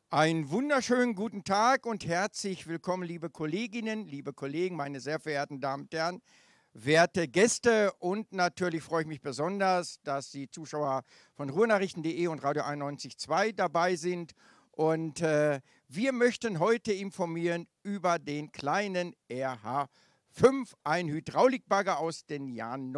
Einen wunderschönen guten Tag und herzlich willkommen, liebe Kolleginnen, liebe Kollegen, meine sehr verehrten Damen und Herren, werte Gäste, und natürlich freue ich mich besonders, dass die Zuschauer von ruhrnachrichten.de und Radio 91.2 dabei sind. Und wir möchten heute informieren über den kleinen RH5, ein Hydraulikbagger aus den Jahren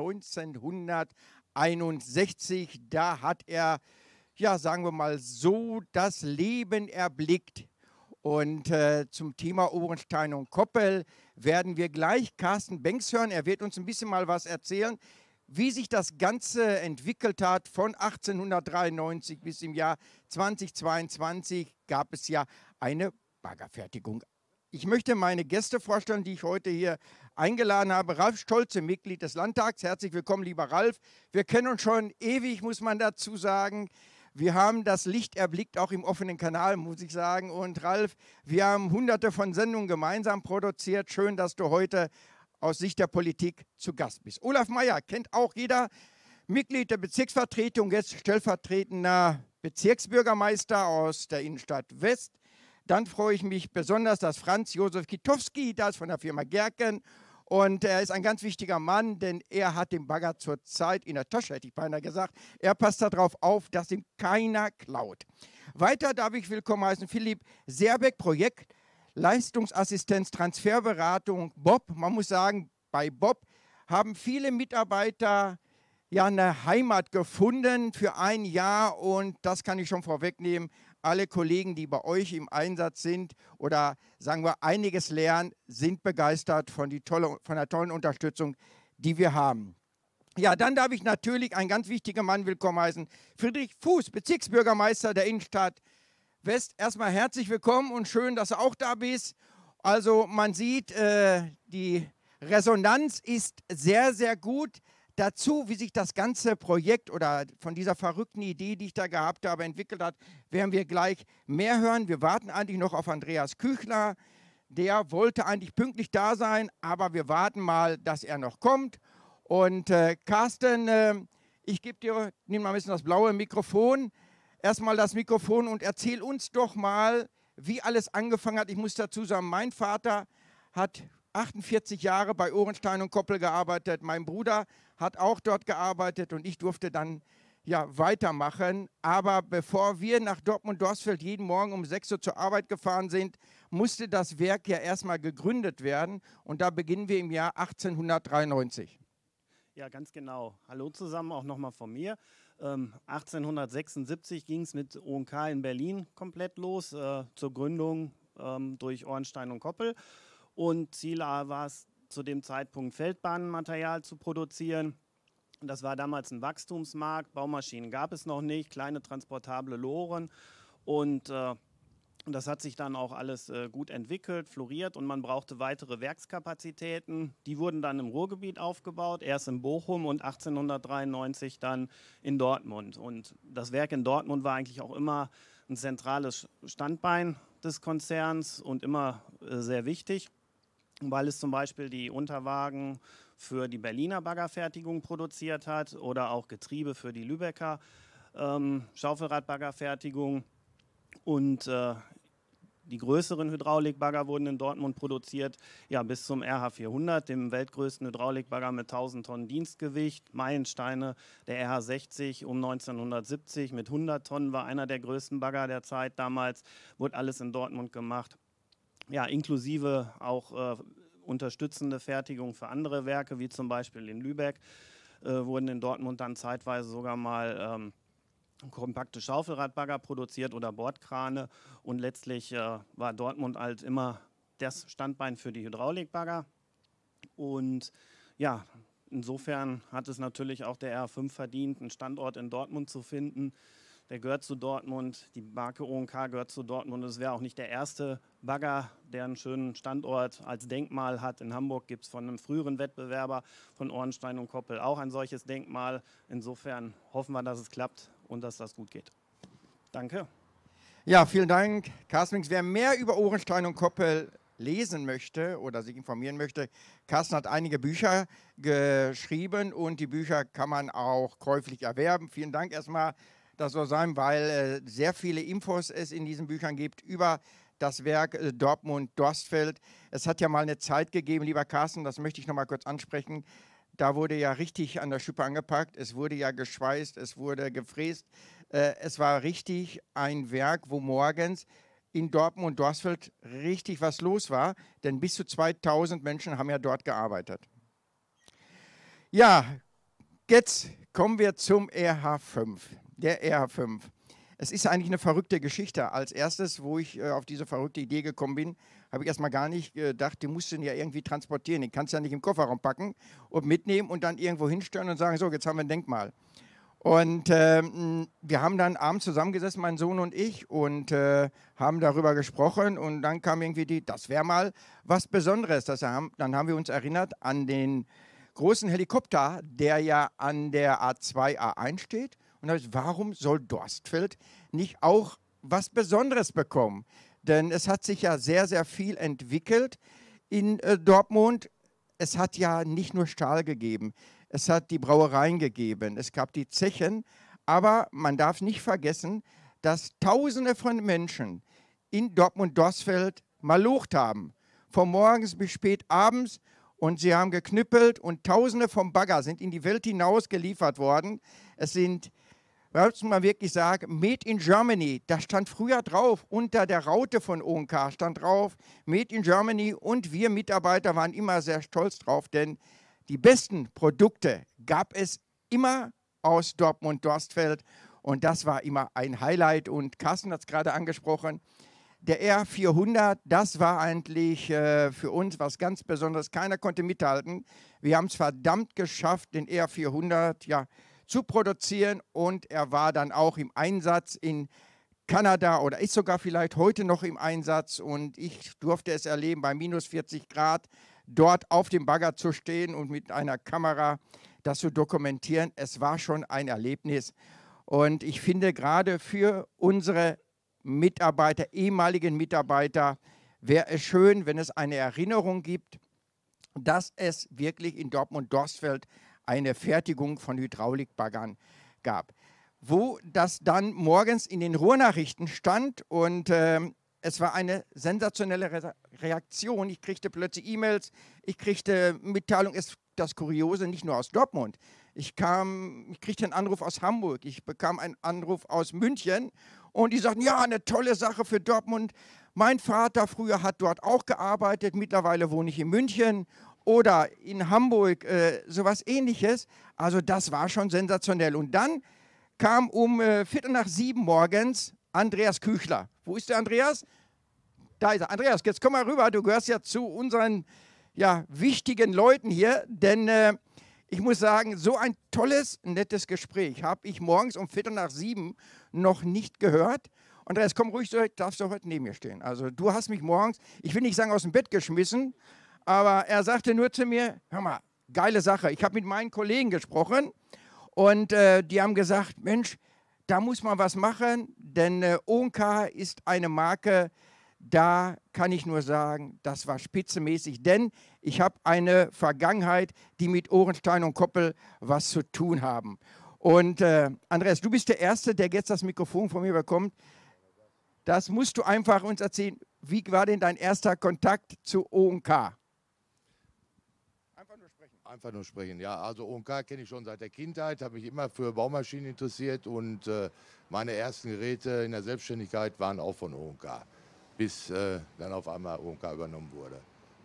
1961. Da hat er, ja, sagen wir mal so, das Leben erblickt. Und zum Thema Ohrenstein und Koppel werden wir gleich Carsten Benks hören. Er wird uns ein bisschen mal was erzählen, wie sich das Ganze entwickelt hat. Von 1893 bis im Jahr 2022 gab es ja eine Baggerfertigung. Ich möchte meine Gäste vorstellen, die ich heute hier eingeladen habe. Ralf Stolze, Mitglied des Landtags. Herzlich willkommen, lieber Ralf. Wir kennen uns schon ewig, muss man dazu sagen. Wir haben das Licht erblickt, auch im offenen Kanal, muss ich sagen. Und Ralf, wir haben hunderte von Sendungen gemeinsam produziert. Schön, dass du heute aus Sicht der Politik zu Gast bist. Olaf Meyer kennt auch jeder, Mitglied der Bezirksvertretung, jetzt stellvertretender Bezirksbürgermeister aus der Innenstadt West. Dann freue ich mich besonders, dass Franz Josef Kitowski da ist von der Firma Gerken. Und er ist ein ganz wichtiger Mann, denn er hat den Bagger zurzeit in der Tasche, hätte ich beinahe gesagt. Er passt darauf auf, dass ihm keiner klaut. Weiter darf ich willkommen heißen Philipp Serbeck, Projekt Leistungsassistenz Transferberatung Bob. Man muss sagen, bei Bob haben viele Mitarbeiter ja eine Heimat gefunden für ein Jahr, und das kann ich schon vorwegnehmen. Alle Kollegen, die bei euch im Einsatz sind oder sagen wir einiges lernen, sind begeistert von der tollen Unterstützung, die wir haben. Ja, dann darf ich natürlich einen ganz wichtigen Mann willkommen heißen. Friedrich Fuß, Bezirksbürgermeister der Innenstadt West. Erstmal herzlich willkommen und schön, dass du auch da bist. Also man sieht, die Resonanz ist sehr, sehr gut. Dazu, wie sich das ganze Projekt oder von dieser verrückten Idee, die ich da gehabt habe, entwickelt hat, werden wir gleich mehr hören. Wir warten eigentlich noch auf Andreas Küchler. Der wollte eigentlich pünktlich da sein, aber wir warten mal, dass er noch kommt. Und Carsten, ich nehme mal ein bisschen das blaue Mikrofon. Erstmal das Mikrofon und erzähl uns doch mal, wie alles angefangen hat. Ich muss dazu sagen, mein Vater hat 48 Jahre bei Ohrenstein und Koppel gearbeitet. Mein Bruder hat auch dort gearbeitet und ich durfte dann ja weitermachen. Aber bevor wir nach Dortmund-Dorsfeld jeden Morgen um 6 Uhr zur Arbeit gefahren sind, musste das Werk ja erstmal gegründet werden. Und da beginnen wir im Jahr 1893. Ja, ganz genau. Hallo zusammen, auch nochmal von mir. 1876 ging es mit ONK in Berlin komplett los, zur Gründung durch Ohrenstein und Koppel. Und Ziel war es, zu dem Zeitpunkt Feldbahnenmaterial zu produzieren. Das war damals ein Wachstumsmarkt, Baumaschinen gab es noch nicht, kleine transportable Loren. Und das hat sich dann auch alles gut entwickelt, floriert, und man brauchte weitere Werkskapazitäten. Die wurden dann im Ruhrgebiet aufgebaut, erst in Bochum und 1893 dann in Dortmund. Und das Werk in Dortmund war eigentlich auch immer ein zentrales Standbein des Konzerns und immer sehr wichtig, weil es zum Beispiel die Unterwagen für die Berliner Baggerfertigung produziert hat oder auch Getriebe für die Lübecker Schaufelradbaggerfertigung. Und die größeren Hydraulikbagger wurden in Dortmund produziert, ja, bis zum RH400, dem weltgrößten Hydraulikbagger mit 1000 Tonnen Dienstgewicht. Meilensteine, der RH60 um 1970 mit 100 Tonnen, war einer der größten Bagger der Zeit damals, wurde alles in Dortmund gemacht. Ja, inklusive auch unterstützende Fertigung für andere Werke, wie zum Beispiel in Lübeck, wurden in Dortmund dann zeitweise sogar mal kompakte Schaufelradbagger produziert oder Bordkrane, und letztlich war Dortmund halt immer das Standbein für die Hydraulikbagger. Und ja, insofern hat es natürlich auch der RH5 verdient, einen Standort in Dortmund zu finden. Der gehört zu Dortmund, die Marke ONK gehört zu Dortmund. Es wäre auch nicht der erste Bagger, der einen schönen Standort als Denkmal hat. In Hamburg gibt es von einem früheren Wettbewerber von Ohrenstein und Koppel auch ein solches Denkmal. Insofern hoffen wir, dass es klappt und dass das gut geht. Danke. Ja, vielen Dank, Carsten. Wer mehr über Ohrenstein und Koppel lesen möchte oder sich informieren möchte, Carsten hat einige Bücher geschrieben und die Bücher kann man auch käuflich erwerben. Vielen Dank erstmal, das soll sein, weil sehr viele Infos es in diesen Büchern gibt über das Werk Dortmund-Dorstfeld. Es hat ja mal eine Zeit gegeben, lieber Carsten, das möchte ich noch mal kurz ansprechen. Da wurde ja richtig an der Schippe angepackt, es wurde ja geschweißt, es wurde gefräst. Es war richtig ein Werk, wo morgens in Dortmund-Dorstfeld richtig was los war, denn bis zu 2000 Menschen haben ja dort gearbeitet. Ja, jetzt kommen wir zum RH5, der RH5. Es ist eigentlich eine verrückte Geschichte. Als erstes, wo ich auf diese verrückte Idee gekommen bin, habe ich erstmal gar nicht gedacht, die musst du ja irgendwie transportieren. Den kannst du ja nicht im Kofferraum packen und mitnehmen und dann irgendwo hinstellen und sagen, so, jetzt haben wir ein Denkmal. Und wir haben dann abends zusammengesessen, mein Sohn und ich, und haben darüber gesprochen. Und dann kam irgendwie das wäre mal was Besonderes. Dann haben wir uns erinnert an den großen Helikopter, der ja an der A2, A1 steht. Und da habe ich, warum soll Dorstfeld nicht auch was Besonderes bekommen? Denn es hat sich ja sehr, sehr viel entwickelt in Dortmund. Es hat ja nicht nur Stahl gegeben, es hat die Brauereien gegeben, es gab die Zechen. Aber man darf nicht vergessen, dass Tausende von Menschen in Dortmund-Dorstfeld malocht haben. Von morgens bis spät abends. Und sie haben geknüppelt und Tausende vom Bagger sind in die Welt hinaus geliefert worden. Es sind, muss man wirklich sagen, Made in Germany. Da stand früher drauf, unter der Raute von O&K stand drauf, Made in Germany. Und wir Mitarbeiter waren immer sehr stolz drauf, denn die besten Produkte gab es immer aus Dortmund-Dorstfeld. Und das war immer ein Highlight. Und Carsten hat es gerade angesprochen. Der R400, das war eigentlich für uns was ganz Besonderes. Keiner konnte mithalten. Wir haben es verdammt geschafft, den R400 ja, zu produzieren. Und er war dann auch im Einsatz in Kanada oder ist sogar vielleicht heute noch im Einsatz. Und ich durfte es erleben, bei minus 40 Grad dort auf dem Bagger zu stehen und mit einer Kamera das zu dokumentieren. Es war schon ein Erlebnis. Und ich finde gerade für unsere Mitarbeiter, ehemaligen Mitarbeiter, wäre es schön, wenn es eine Erinnerung gibt, dass es wirklich in Dortmund-Dorstfeld eine Fertigung von Hydraulikbaggern gab. Wo das dann morgens in den Ruhrnachrichten stand und es war eine sensationelle Reaktion. Ich kriegte plötzlich E-Mails, ich kriegte Mitteilungen, das Kuriose nicht nur aus Dortmund. Ich kriegte einen Anruf aus Hamburg, ich bekam einen Anruf aus München. Und die sagten, ja, eine tolle Sache für Dortmund. Mein Vater früher hat dort auch gearbeitet, mittlerweile wohne ich in München oder in Hamburg, sowas Ähnliches. Also das war schon sensationell. Und dann kam um 6:45 morgens Andreas Küchler. Wo ist der Andreas? Da ist er. Andreas, jetzt komm mal rüber, du gehörst ja zu unseren wichtigen Leuten hier, denn ich muss sagen, so ein tolles, nettes Gespräch habe ich morgens um 6:45 noch nicht gehört. Andreas, komm ruhig, darfst du heute neben mir stehen. Also du hast mich morgens, ich will nicht sagen aus dem Bett geschmissen, aber er sagte nur zu mir, hör mal, geile Sache. Ich habe mit meinen Kollegen gesprochen und die haben gesagt, Mensch, da muss man was machen, denn O&K ist eine Marke, da kann ich nur sagen, das war spitzenmäßig, denn ich habe eine Vergangenheit, die mit Ohrenstein und Koppel was zu tun haben. Und Andreas, du bist der Erste, der jetzt das Mikrofon von mir bekommt. Das musst du einfach uns erzählen. Wie war denn dein erster Kontakt zu O&K? Einfach nur sprechen. Einfach nur sprechen, ja. Also O&K kenne ich schon seit der Kindheit, habe mich immer für Baumaschinen interessiert und meine ersten Geräte in der Selbstständigkeit waren auch von O&K, bis dann auf einmal O&K übernommen wurde.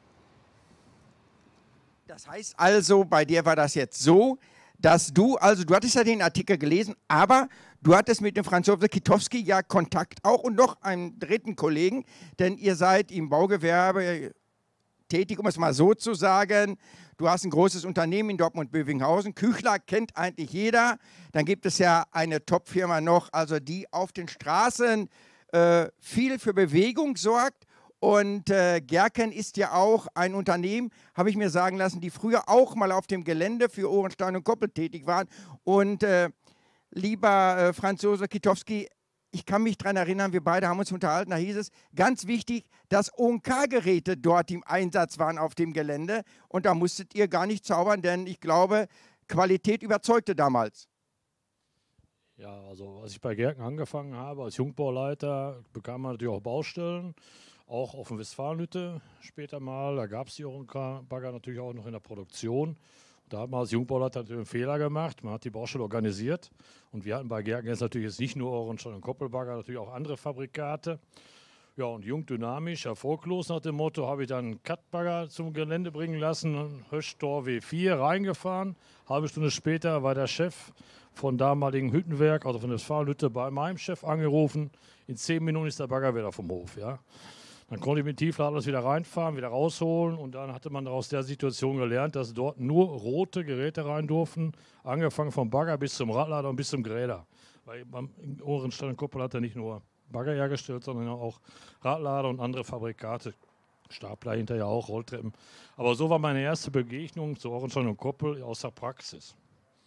Das heißt also, bei dir war das jetzt so, dass du hattest ja den Artikel gelesen, aber du hattest mit dem Franz Josef Kitowski ja Kontakt auch und noch einem dritten Kollegen, denn ihr seid im Baugewerbe tätig, um es mal so zu sagen. Du hast ein großes Unternehmen in Dortmund-Bövinghausen. Küchler kennt eigentlich jeder. Dann gibt es ja eine Top-Firma noch, also die auf den Straßen viel für Bewegung sorgt. Und Gerken ist ja auch ein Unternehmen, habe ich mir sagen lassen, die früher auch mal auf dem Gelände für Ohrenstein und Koppel tätig waren. Und lieber Franz Josef Kitowski, ich kann mich daran erinnern, wir beide haben uns unterhalten, da hieß es, ganz wichtig, dass O&K-Geräte dort im Einsatz waren auf dem Gelände. Und da musstet ihr gar nicht zaubern, denn ich glaube, Qualität überzeugte damals. Ja, also als ich bei Gerken angefangen habe, als Jungbauleiter, bekam man natürlich auch Baustellen, auch auf dem Westfalenhütte später mal. Da gab es die Orenka-Bagger natürlich auch noch in der Produktion. Da hat man als Jungbauleiter natürlich einen Fehler gemacht. Man hat die Baustelle organisiert. Und wir hatten bei Gerken jetzt natürlich jetzt nicht nur Ohrenstein und Koppelbagger, natürlich auch andere Fabrikate. Ja, und jung, dynamisch, erfolglos nach dem Motto, habe ich dann einen Cut-Bagger zum Gelände bringen lassen, Höschtor W4 reingefahren. Halbe Stunde später war der Chef von damaligen Hüttenwerk, also von der Westfalenhütte, bei meinem Chef angerufen. In 10 Minuten ist der Bagger wieder vom Hof. Ja. Dann konnte ich mit dem Tieflader alles wieder reinfahren, wieder rausholen. Und dann hatte man aus der Situation gelernt, dass dort nur rote Geräte rein durften. Angefangen vom Bagger bis zum Radlader und bis zum Gräder. Weil beim Ohrenstein und Koppel hat er nicht nur Bagger hergestellt, sondern auch Radlader und andere Fabrikate. Stapler hinterher auch, Rolltreppen. Aber so war meine erste Begegnung zu Ohrenstein und Koppel aus der Praxis.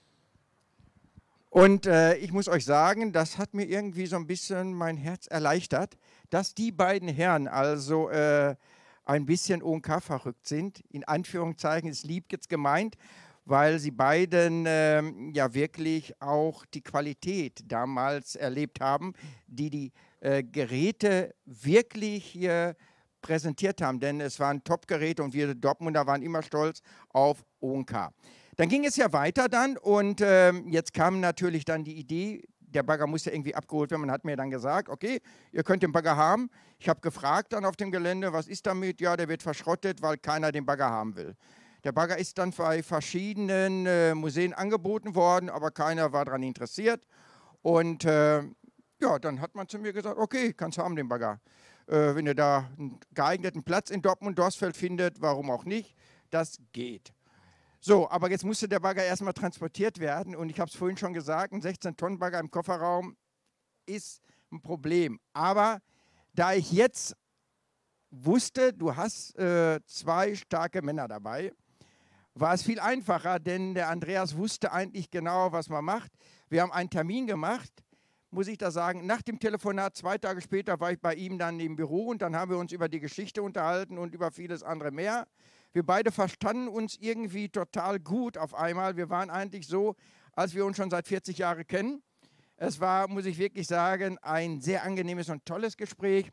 Und ich muss euch sagen, das hat mir irgendwie so ein bisschen mein Herz erleichtert, dass die beiden Herren also ein bisschen ONK verrückt sind. In Anführungszeichen ist lieb jetzt gemeint, weil sie beiden ja wirklich auch die Qualität damals erlebt haben, die Geräte wirklich hier präsentiert haben. Denn es waren Top-Geräte und wir Dortmunder waren immer stolz auf ONK. Dann ging es ja weiter dann und jetzt kam natürlich dann die Idee, der Bagger muss ja irgendwie abgeholt werden. Man hat mir dann gesagt, okay, ihr könnt den Bagger haben. Ich habe gefragt dann auf dem Gelände, was ist damit? Ja, der wird verschrottet, weil keiner den Bagger haben will. Der Bagger ist dann bei verschiedenen Museen angeboten worden, aber keiner war daran interessiert. Und ja, dann hat man zu mir gesagt, okay, kannst haben den Bagger. Wenn ihr da einen geeigneten Platz in Dortmund-Dorsfeld findet, warum auch nicht, das geht. So, aber jetzt musste der Bagger erstmal transportiert werden und ich habe es vorhin schon gesagt, ein 16-Tonnen-Bagger im Kofferraum ist ein Problem. Aber da ich jetzt wusste, du hast 2 starke Männer dabei, war es viel einfacher, denn der Andreas wusste eigentlich genau, was man macht. Wir haben einen Termin gemacht, muss ich da sagen, nach dem Telefonat, 2 Tage später war ich bei ihm dann im Büro und dann haben wir uns über die Geschichte unterhalten und über vieles andere mehr. Wir beide verstanden uns irgendwie total gut auf einmal. Wir waren eigentlich so, als wir uns schon seit 40 Jahren kennen. Es war, muss ich wirklich sagen, ein sehr angenehmes und tolles Gespräch.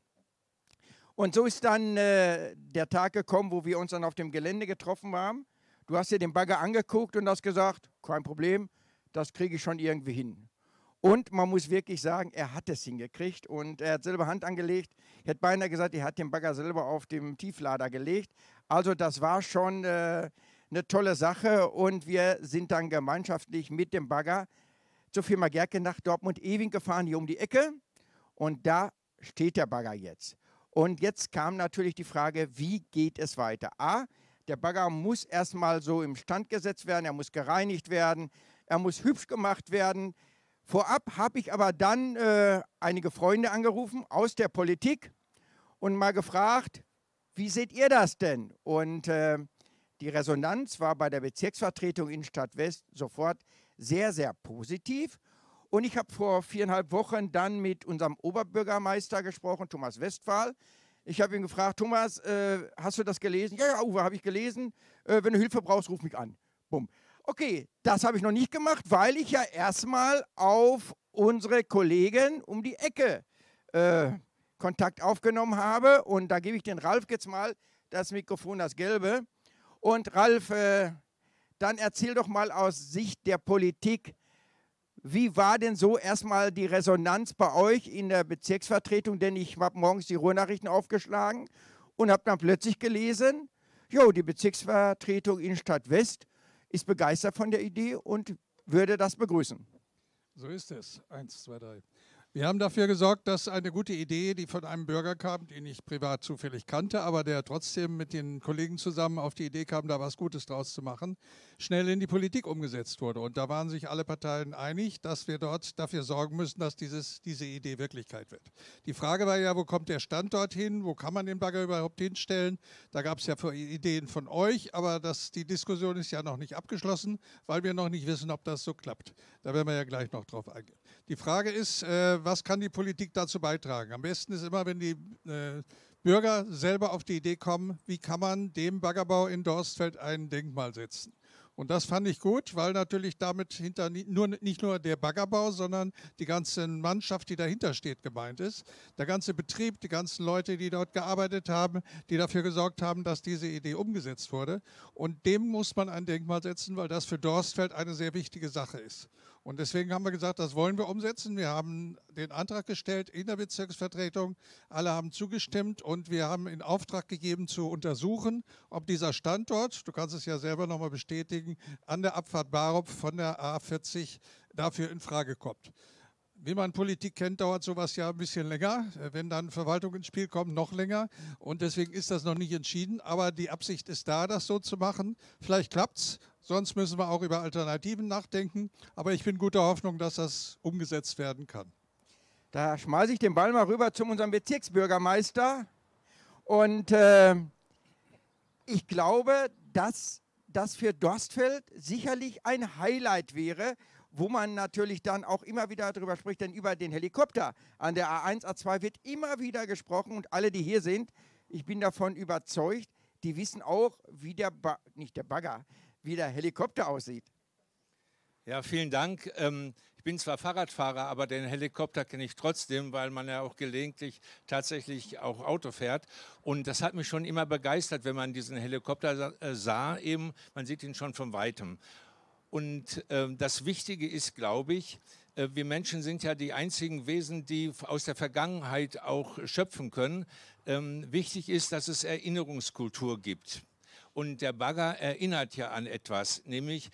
Und so ist dann der Tag gekommen, wo wir uns dann auf dem Gelände getroffen haben. Du hast dir den Bagger angeguckt und hast gesagt, kein Problem, das kriege ich schon irgendwie hin. Und man muss wirklich sagen, er hat es hingekriegt und er hat selber Hand angelegt. Ich hätte beinahe gesagt, er hat den Bagger selber auf dem Tieflader gelegt. Also das war schon eine tolle Sache und wir sind dann gemeinschaftlich mit dem Bagger zur Firma Gerke nach Dortmund-Ewing gefahren, hier um die Ecke. Und da steht der Bagger jetzt. Und jetzt kam natürlich die Frage, wie geht es weiter? A, der Bagger muss erstmal so im Stand gesetzt werden, er muss gereinigt werden, er muss hübsch gemacht werden. Vorab habe ich aber dann einige Freunde angerufen aus der Politik und mal gefragt, wie seht ihr das denn? Und die Resonanz war bei der Bezirksvertretung in Stadtwest sofort sehr, sehr positiv. Und ich habe vor 4,5 Wochen dann mit unserem Oberbürgermeister gesprochen, Thomas Westphal. Ich habe ihn gefragt, Thomas, hast du das gelesen? Ja, ja, Uwe, habe ich gelesen. Wenn du Hilfe brauchst, ruf mich an. Bumm. Okay, das habe ich noch nicht gemacht, weil ich ja erstmal auf unsere Kollegen um die Ecke Kontakt aufgenommen habe. Und da gebe ich den Ralf jetzt mal das Mikrofon, das gelbe. Und Ralf, dann erzähl doch mal aus Sicht der Politik, wie war denn so erstmal die Resonanz bei euch in der Bezirksvertretung? Denn ich habe morgens die Ruhrnachrichten aufgeschlagen und habe dann plötzlich gelesen, jo, die Bezirksvertretung in Stadtwest ist begeistert von der Idee und würde das begrüßen. So ist es. 1, 2, 3. Wir haben dafür gesorgt, dass eine gute Idee, die von einem Bürger kam, den ich privat zufällig kannte, aber der trotzdem mit den Kollegen zusammen auf die Idee kam, da was Gutes draus zu machen, schnell in die Politik umgesetzt wurde. Und da waren sich alle Parteien einig, dass wir dort dafür sorgen müssen, dass diese Idee Wirklichkeit wird. Die Frage war ja, wo kommt der Standort hin? Wo kann man den Bagger überhaupt hinstellen? Da gab es ja Ideen von euch, aber die Diskussion ist ja noch nicht abgeschlossen, weil wir noch nicht wissen, ob das so klappt. Da werden wir ja gleich noch drauf eingehen. Die Frage ist, was kann die Politik dazu beitragen? Am besten ist immer, wenn die Bürger selber auf die Idee kommen, wie kann man dem Baggerbau in Dorstfeld ein Denkmal setzen? Und das fand ich gut, weil natürlich damit nicht nur der Baggerbau, sondern die ganze Mannschaft, die dahinter steht, gemeint ist. Der ganze Betrieb, die ganzen Leute, die dort gearbeitet haben, die dafür gesorgt haben, dass diese Idee umgesetzt wurde. Und dem muss man ein Denkmal setzen, weil das für Dorstfeld eine sehr wichtige Sache ist. Und deswegen haben wir gesagt, das wollen wir umsetzen. Wir haben den Antrag gestellt in der Bezirksvertretung. Alle haben zugestimmt und wir haben in Auftrag gegeben, zu untersuchen, ob dieser Standort, du kannst es ja selber nochmal bestätigen, an der Abfahrt Barup von der A40 dafür in Frage kommt. Wie man Politik kennt, dauert sowas ja ein bisschen länger. Wenn dann Verwaltung ins Spiel kommt, noch länger. Und deswegen ist das noch nicht entschieden. Aber die Absicht ist da, das so zu machen. Vielleicht klappt es. Sonst müssen wir auch über Alternativen nachdenken. Aber ich bin guter Hoffnung, dass das umgesetzt werden kann. Da schmeiße ich den Ball mal rüber zu unserem Bezirksbürgermeister. Und ich glaube, dass das für Dorstfeld sicherlich ein Highlight wäre, wo man natürlich dann auch immer wieder darüber spricht, denn über den Helikopter an der A1, A2 wird immer wieder gesprochen und alle, die hier sind, ich bin davon überzeugt, die wissen auch, wie nicht der Bagger, wie der Helikopter aussieht. Ja, vielen Dank. Ich bin zwar Fahrradfahrer, aber den Helikopter kenne ich trotzdem, weil man ja auch gelegentlich tatsächlich auch Auto fährt. Und das hat mich schon immer begeistert, wenn man diesen Helikopter sah, eben, man sieht ihn schon von Weitem. Und das Wichtige ist, glaube ich, wir Menschen sind ja die einzigen Wesen, die aus der Vergangenheit auch schöpfen können. Wichtig ist, dass es Erinnerungskultur gibt. Und der Bagger erinnert ja an etwas, nämlich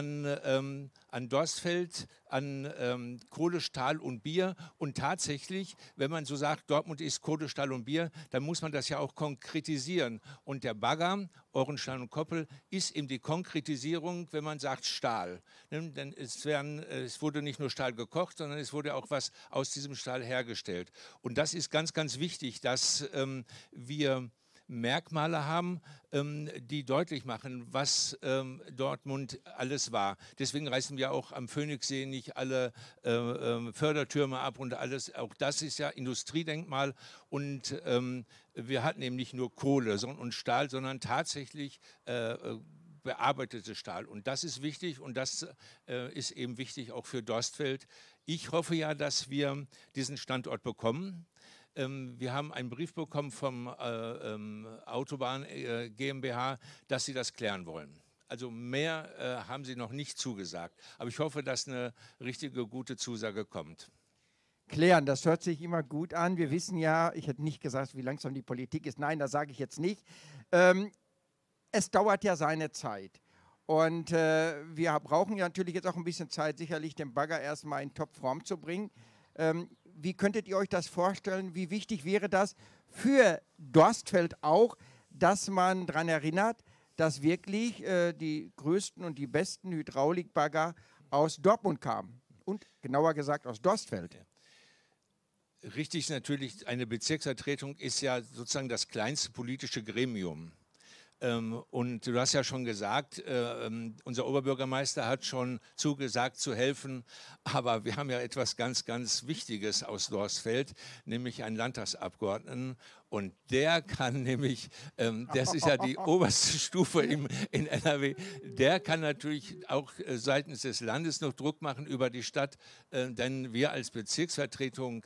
an Dorstfeld, an Kohle, Stahl und Bier. Und tatsächlich, wenn man so sagt, Dortmund ist Kohle, Stahl und Bier, dann muss man das ja auch konkretisieren. Und der Bagger, Ohrenstein und Koppel, ist eben die Konkretisierung, wenn man sagt Stahl. Denn es wurde nicht nur Stahl gekocht, sondern es wurde auch was aus diesem Stahl hergestellt. Und das ist ganz, ganz wichtig, dass wir Merkmale haben, die deutlich machen, was Dortmund alles war. Deswegen reißen wir auch am Phoenixsee nicht alle Fördertürme ab und alles. Auch das ist ja Industriedenkmal und wir hatten eben nicht nur Kohle und Stahl, sondern tatsächlich bearbeitete Stahl. Und das ist wichtig und das ist eben wichtig auch für Dorstfeld. Ich hoffe ja, dass wir diesen Standort bekommen. Wir haben einen Brief bekommen vom Autobahn GmbH, dass sie das klären wollen. Also mehr haben sie noch nicht zugesagt. Aber ich hoffe, dass eine richtige, gute Zusage kommt. Klären, das hört sich immer gut an. Wir wissen ja, ich hätte nicht gesagt, wie langsam die Politik ist. Nein, das sage ich jetzt nicht. Es dauert ja seine Zeit. Und wir brauchen ja natürlich jetzt auch ein bisschen Zeit, sicherlich den Bagger erstmal in Topform zu bringen. Wie könntet ihr euch das vorstellen? Wie wichtig wäre das für Dorstfeld auch, dass man daran erinnert, dass wirklich die größten und die besten Hydraulikbagger aus Dortmund kamen und genauer gesagt aus Dorstfeld? Richtig ist natürlich, eine Bezirksvertretung ist ja sozusagen das kleinste politische Gremium. Und du hast ja schon gesagt, unser Oberbürgermeister hat schon zugesagt zu helfen, aber wir haben ja etwas ganz, ganz Wichtiges aus Dorstfeld, nämlich einen Landtagsabgeordneten und der kann nämlich, das ist ja die oberste Stufe in NRW, der kann natürlich auch seitens des Landes noch Druck machen über die Stadt, denn wir als Bezirksvertretung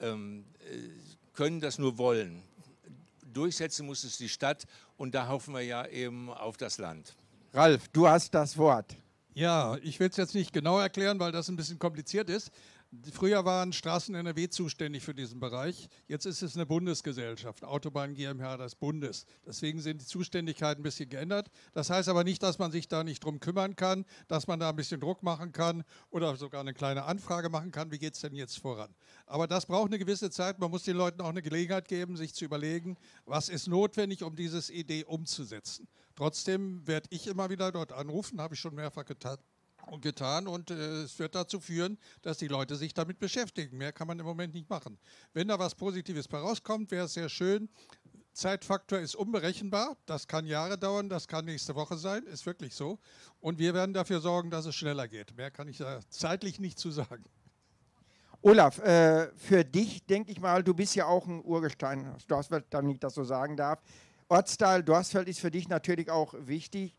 können das nur wollen. Durchsetzen muss es die Stadt und da hoffen wir ja eben auf das Land. Ralf, du hast das Wort. Ja, ich will es jetzt nicht genau erklären, weil das ein bisschen kompliziert ist. Früher waren Straßen NRW zuständig für diesen Bereich. Jetzt ist es eine Bundesgesellschaft, Autobahn GmbH des Bundes. Deswegen sind die Zuständigkeiten ein bisschen geändert. Das heißt aber nicht, dass man sich da nicht drum kümmern kann, dass man da ein bisschen Druck machen kann oder sogar eine kleine Anfrage machen kann, wie geht es denn jetzt voran. Aber das braucht eine gewisse Zeit. Man muss den Leuten auch eine Gelegenheit geben, sich zu überlegen, was ist notwendig, um diese Idee umzusetzen. Trotzdem werde ich immer wieder dort anrufen, habe ich schon mehrfach getan. Und es wird dazu führen, dass die Leute sich damit beschäftigen. Mehr kann man im Moment nicht machen. Wenn da was Positives bei rauskommt, wäre es sehr schön. Zeitfaktor ist unberechenbar. Das kann Jahre dauern, das kann nächste Woche sein, ist wirklich so. Und wir werden dafür sorgen, dass es schneller geht. Mehr kann ich da zeitlich nicht zu sagen. Olaf, für dich, denke ich mal, du bist ja auch ein Urgestein aus Dorstfeld, damit ich das so sagen darf. Ortsteil Dorstfeld ist für dich natürlich auch wichtig.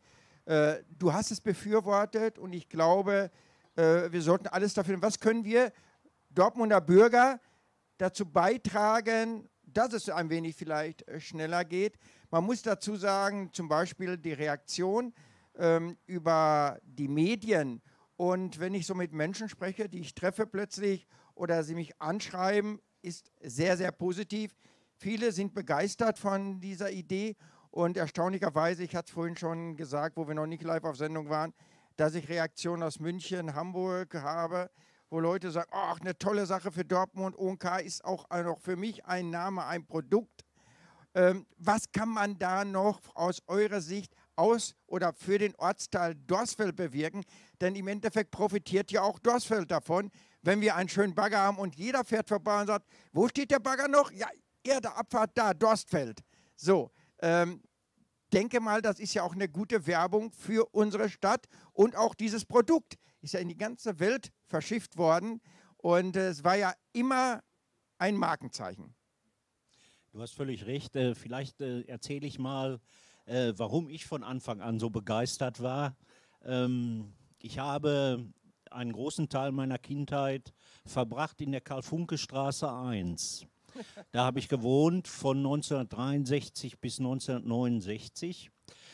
Du hast es befürwortet und ich glaube, wir sollten alles dafür tun. Was können wir Dortmunder Bürger dazu beitragen, dass es ein wenig vielleicht schneller geht? Man muss dazu sagen, zum Beispiel die Reaktion über die Medien. Und wenn ich so mit Menschen spreche, die ich treffe plötzlich oder sie mich anschreiben, ist sehr, sehr positiv. Viele sind begeistert von dieser Idee und erstaunlicherweise, ich hatte es vorhin schon gesagt, wo wir noch nicht live auf Sendung waren, dass ich Reaktionen aus München, Hamburg habe, wo Leute sagen, ach, eine tolle Sache für Dortmund, O&K ist auch noch für mich ein Name, ein Produkt. Was kann man da noch aus eurer Sicht aus oder für den Ortsteil Dorsfeld bewirken? Denn im Endeffekt profitiert ja auch Dorsfeld davon, wenn wir einen schönen Bagger haben und jeder fährt vorbei und sagt, wo steht der Bagger noch? Ja, Abfahrt da, Dorstfeld. So, denke mal, das ist ja auch eine gute Werbung für unsere Stadt und auch dieses Produkt ist ja in die ganze Welt verschifft worden und es war ja immer ein Markenzeichen. Du hast völlig recht. Vielleicht erzähle ich mal, warum ich von Anfang an so begeistert war. Ich habe einen großen Teil meiner Kindheit verbracht in der Karl-Funke-Straße 1. Da habe ich gewohnt von 1963 bis 1969.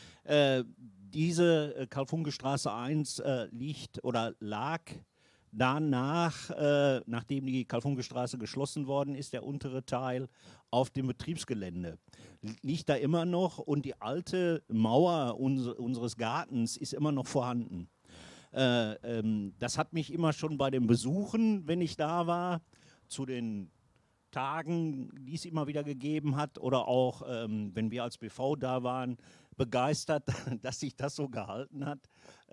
Diese Karl-Funke-Straße 1 lag danach, nachdem die Karl-Funke-Straße geschlossen worden ist, der untere Teil auf dem Betriebsgelände. Liegt da immer noch und die alte Mauer unseres Gartens ist immer noch vorhanden. Das hat mich immer schon bei den Besuchen, wenn ich da war, zu den Tagen, die es immer wieder gegeben hat oder auch, wenn wir als BV da waren, begeistert, dass sich das so gehalten hat.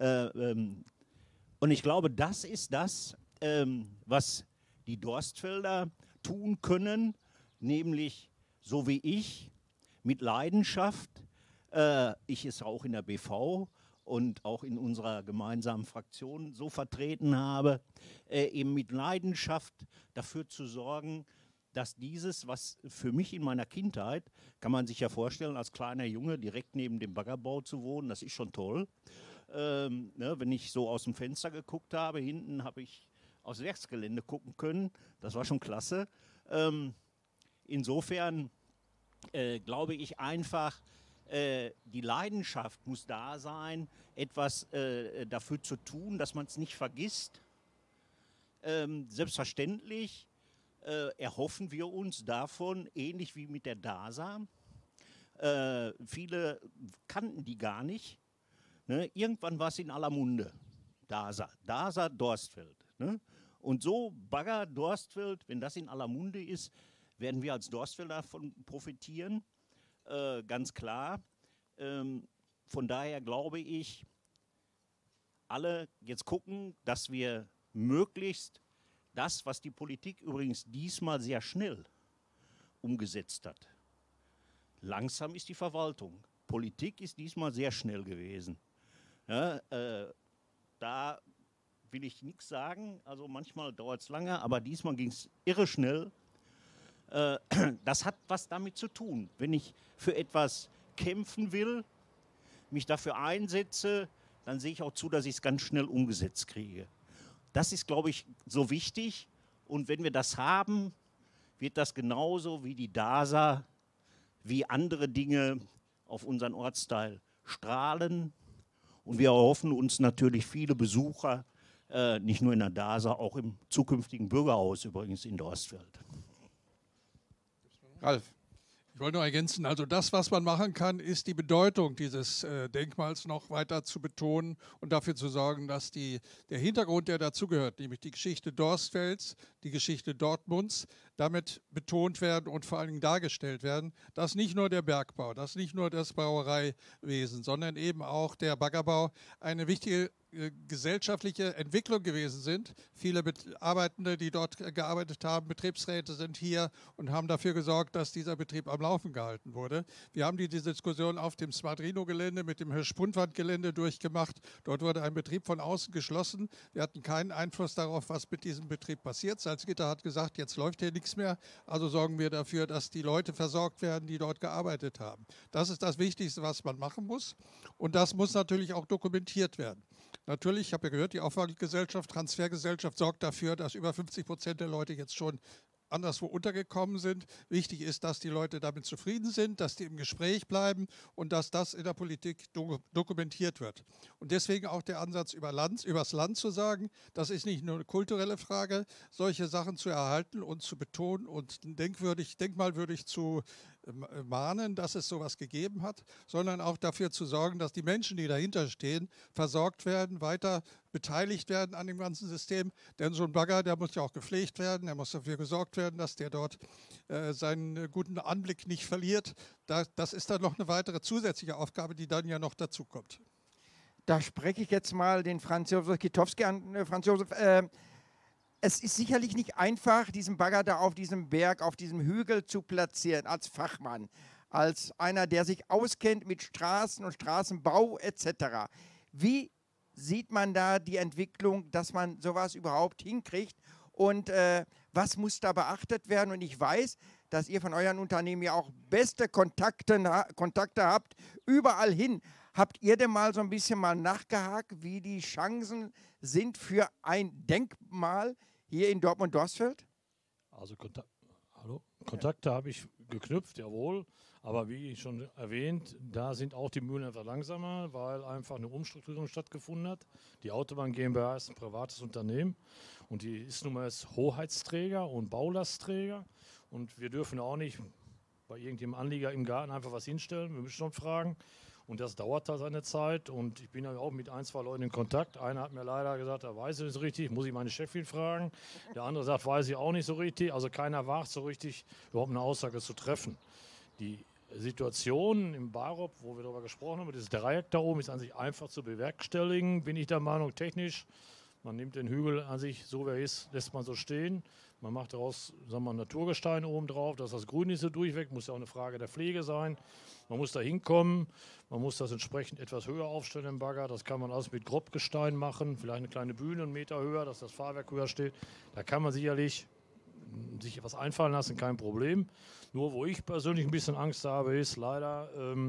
Und ich glaube, das ist das, was die Dorstfelder tun können, nämlich so wie ich, mit Leidenschaft, ich es auch in der BV und auch in unserer gemeinsamen Fraktion so vertreten habe, eben mit Leidenschaft dafür zu sorgen, dass dieses, was für mich in meiner Kindheit, kann man sich ja vorstellen, als kleiner Junge direkt neben dem Baggerbau zu wohnen, das ist schon toll. Wenn ich so aus dem Fenster geguckt habe, hinten habe ich aufs Werksgelände gucken können, das war schon klasse. Insofern glaube ich einfach, die Leidenschaft muss da sein, etwas dafür zu tun, dass man es nicht vergisst. Selbstverständlich erhoffen wir uns davon, ähnlich wie mit der DASA. Viele kannten die gar nicht. Ne? Irgendwann war es in aller Munde. DASA Dorstfeld. Ne? Und so Bagger Dorstfeld, wenn das in aller Munde ist, werden wir als Dorstfelder davon profitieren. Ganz klar. Von daher glaube ich, alle jetzt gucken, dass wir möglichst das, was die Politik übrigens diesmal sehr schnell umgesetzt hat. Langsam ist die Verwaltung. Politik ist diesmal sehr schnell gewesen. Ja, da will ich nichts sagen. Also manchmal dauert es lange, aber diesmal ging es irre schnell. Das hat was damit zu tun. Wenn ich für etwas kämpfen will, mich dafür einsetze, dann sehe ich auch zu, dass ich es ganz schnell umgesetzt kriege. Das ist, glaube ich, so wichtig. Und wenn wir das haben, wird das genauso wie die DASA, wie andere Dinge auf unseren Ortsteil strahlen. Und wir erhoffen uns natürlich viele Besucher, nicht nur in der DASA, auch im zukünftigen Bürgerhaus übrigens in Dorstfeld. Ralf. Ich wollte nur ergänzen, also das, was man machen kann, ist die Bedeutung dieses Denkmals noch weiter zu betonen und dafür zu sorgen, dass der Hintergrund, der dazugehört, nämlich die Geschichte Dorstfelds, die Geschichte Dortmunds, damit betont werden und vor allen Dingen dargestellt werden, dass nicht nur der Bergbau, dass nicht nur das Brauereiwesen, sondern eben auch der Baggerbau eine wichtige gesellschaftliche Entwicklung gewesen sind. Viele Arbeitende, die dort gearbeitet haben, Betriebsräte sind hier und haben dafür gesorgt, dass dieser Betrieb am Laufen gehalten wurde. Wir haben diese Diskussion auf dem Smadrino-Gelände mit dem Hirschsprungwand-Gelände durchgemacht. Dort wurde ein Betrieb von außen geschlossen. Wir hatten keinen Einfluss darauf, was mit diesem Betrieb passiert. Salzgitter hat gesagt, jetzt läuft hier nichts mehr, also sorgen wir dafür, dass die Leute versorgt werden, die dort gearbeitet haben. Das ist das Wichtigste, was man machen muss, und das muss natürlich auch dokumentiert werden. Natürlich, ich habe ja gehört, die Auffanggesellschaft, Transfergesellschaft sorgt dafür, dass über 50% der Leute jetzt schon anderswo untergekommen sind. Wichtig ist, dass die Leute damit zufrieden sind, dass die im Gespräch bleiben und dass das in der Politik dokumentiert wird. Und deswegen auch der Ansatz, übers Land zu sagen, das ist nicht nur eine kulturelle Frage, solche Sachen zu erhalten und zu betonen und denkmalwürdig zu mahnen, dass es sowas gegeben hat, sondern auch dafür zu sorgen, dass die Menschen, die dahinter stehen, versorgt werden, weiter beteiligt werden an dem ganzen System. Denn so ein Bagger, der muss ja auch gepflegt werden, der muss dafür gesorgt werden, dass der dort seinen guten Anblick nicht verliert. Das ist dann noch eine weitere zusätzliche Aufgabe, die dann ja noch dazu kommt. Da spreche ich jetzt mal den Franz Josef Kitowski an. Franz Josef, es ist sicherlich nicht einfach, diesen Bagger da auf diesem Berg, auf diesem Hügel zu platzieren, als Fachmann, als einer, der sich auskennt mit Straßen und Straßenbau etc. Wie sieht man da die Entwicklung, dass man sowas überhaupt hinkriegt, und was muss da beachtet werden? Und ich weiß, dass ihr von euren Unternehmen ja auch beste Kontakte habt, überall hin. Habt ihr denn mal so ein bisschen nachgehakt, wie die Chancen sind für ein Denkmal hier in Dortmund-Dorsfeld? Also Kontakte habe ich geknüpft, jawohl. Aber wie schon erwähnt, da sind auch die Mühlen etwas langsamer, weil einfach eine Umstrukturierung stattgefunden hat. Die Autobahn GmbH ist ein privates Unternehmen und die ist nun mal als Hoheitsträger und Baulastträger. Und wir dürfen auch nicht bei irgendeinem Anlieger im Garten einfach was hinstellen. Wir müssen schon fragen. Und das dauert da seine Zeit. Und ich bin ja auch mit ein, zwei Leuten in Kontakt. Einer hat mir leider gesagt, er weiß es nicht so richtig, muss ich meine Chefin fragen. Der andere sagt, weiß ich auch nicht so richtig. Also keiner wagt so richtig, überhaupt eine Aussage zu treffen. Die Situation im Barop, wo wir darüber gesprochen haben, dieses Dreieck da oben, ist an sich einfach zu bewerkstelligen, bin ich der Meinung, technisch. Man nimmt den Hügel an sich, so wie er ist, lässt man so stehen. Man macht daraus, sagen wir mal, Naturgestein oben drauf, dass das Grün nicht so durchweg, muss ja auch eine Frage der Pflege sein. Man muss da hinkommen, man muss das entsprechend etwas höher aufstellen im Bagger. Das kann man alles mit Grobgestein machen, vielleicht eine kleine Bühne, 1 Meter höher, dass das Fahrwerk höher steht. Da kann man sicherlich sich etwas einfallen lassen, kein Problem. Nur wo ich persönlich ein bisschen Angst habe, ist leider,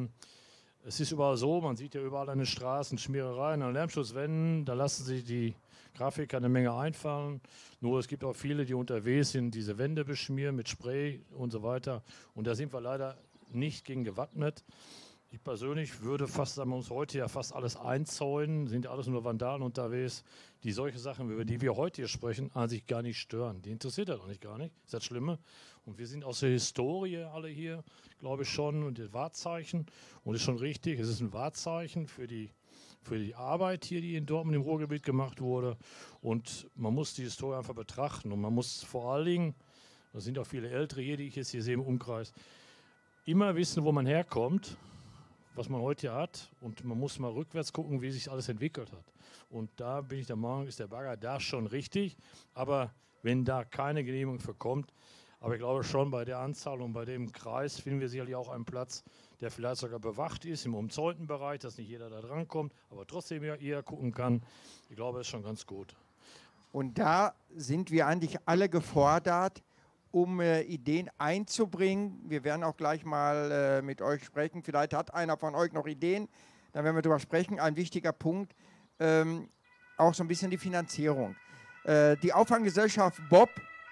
es ist überall so, man sieht ja überall an den Straßen Schmierereien, an Lärmschutzwänden, da lassen sich die Grafiker eine Menge einfallen. Nur es gibt auch viele, die unterwegs sind, diese Wände beschmieren mit Spray und so weiter. Und da sind wir leider nicht gegen gewappnet. Ich persönlich würde fast, sagen wir uns heute ja fast alles einzäunen, sind ja alles nur Vandalen unterwegs, die solche Sachen, über die wir heute hier sprechen, an sich gar nicht stören. Die interessiert das auch nicht gar nicht, ist das Schlimme. Und wir sind aus der Historie alle hier, glaube ich schon, und das Wahrzeichen. Und ist schon richtig, es ist ein Wahrzeichen für die Arbeit hier, die in Dortmund im Ruhrgebiet gemacht wurde. Und man muss die Historie einfach betrachten. Und man muss vor allen Dingen, das sind auch viele Ältere hier, die ich jetzt hier sehe im Umkreis, immer wissen, wo man herkommt, was man heute hier hat. Und man muss mal rückwärts gucken, wie sich alles entwickelt hat. Und da bin ich der Meinung, ist der Bagger da schon richtig. Aber wenn da keine Genehmigung für kommt, aber ich glaube schon, bei der Anzahl und bei dem Kreis finden wir sicherlich auch einen Platz, der vielleicht sogar bewacht ist, im umzäunten Bereich, dass nicht jeder da drankommt, aber trotzdem ja eher gucken kann. Ich glaube, das ist schon ganz gut. Und da sind wir eigentlich alle gefordert, um Ideen einzubringen. Wir werden auch gleich mal mit euch sprechen. Vielleicht hat einer von euch noch Ideen, dann werden wir darüber sprechen. Ein wichtiger Punkt, auch so ein bisschen die Finanzierung. Die Auffanggesellschaft Bob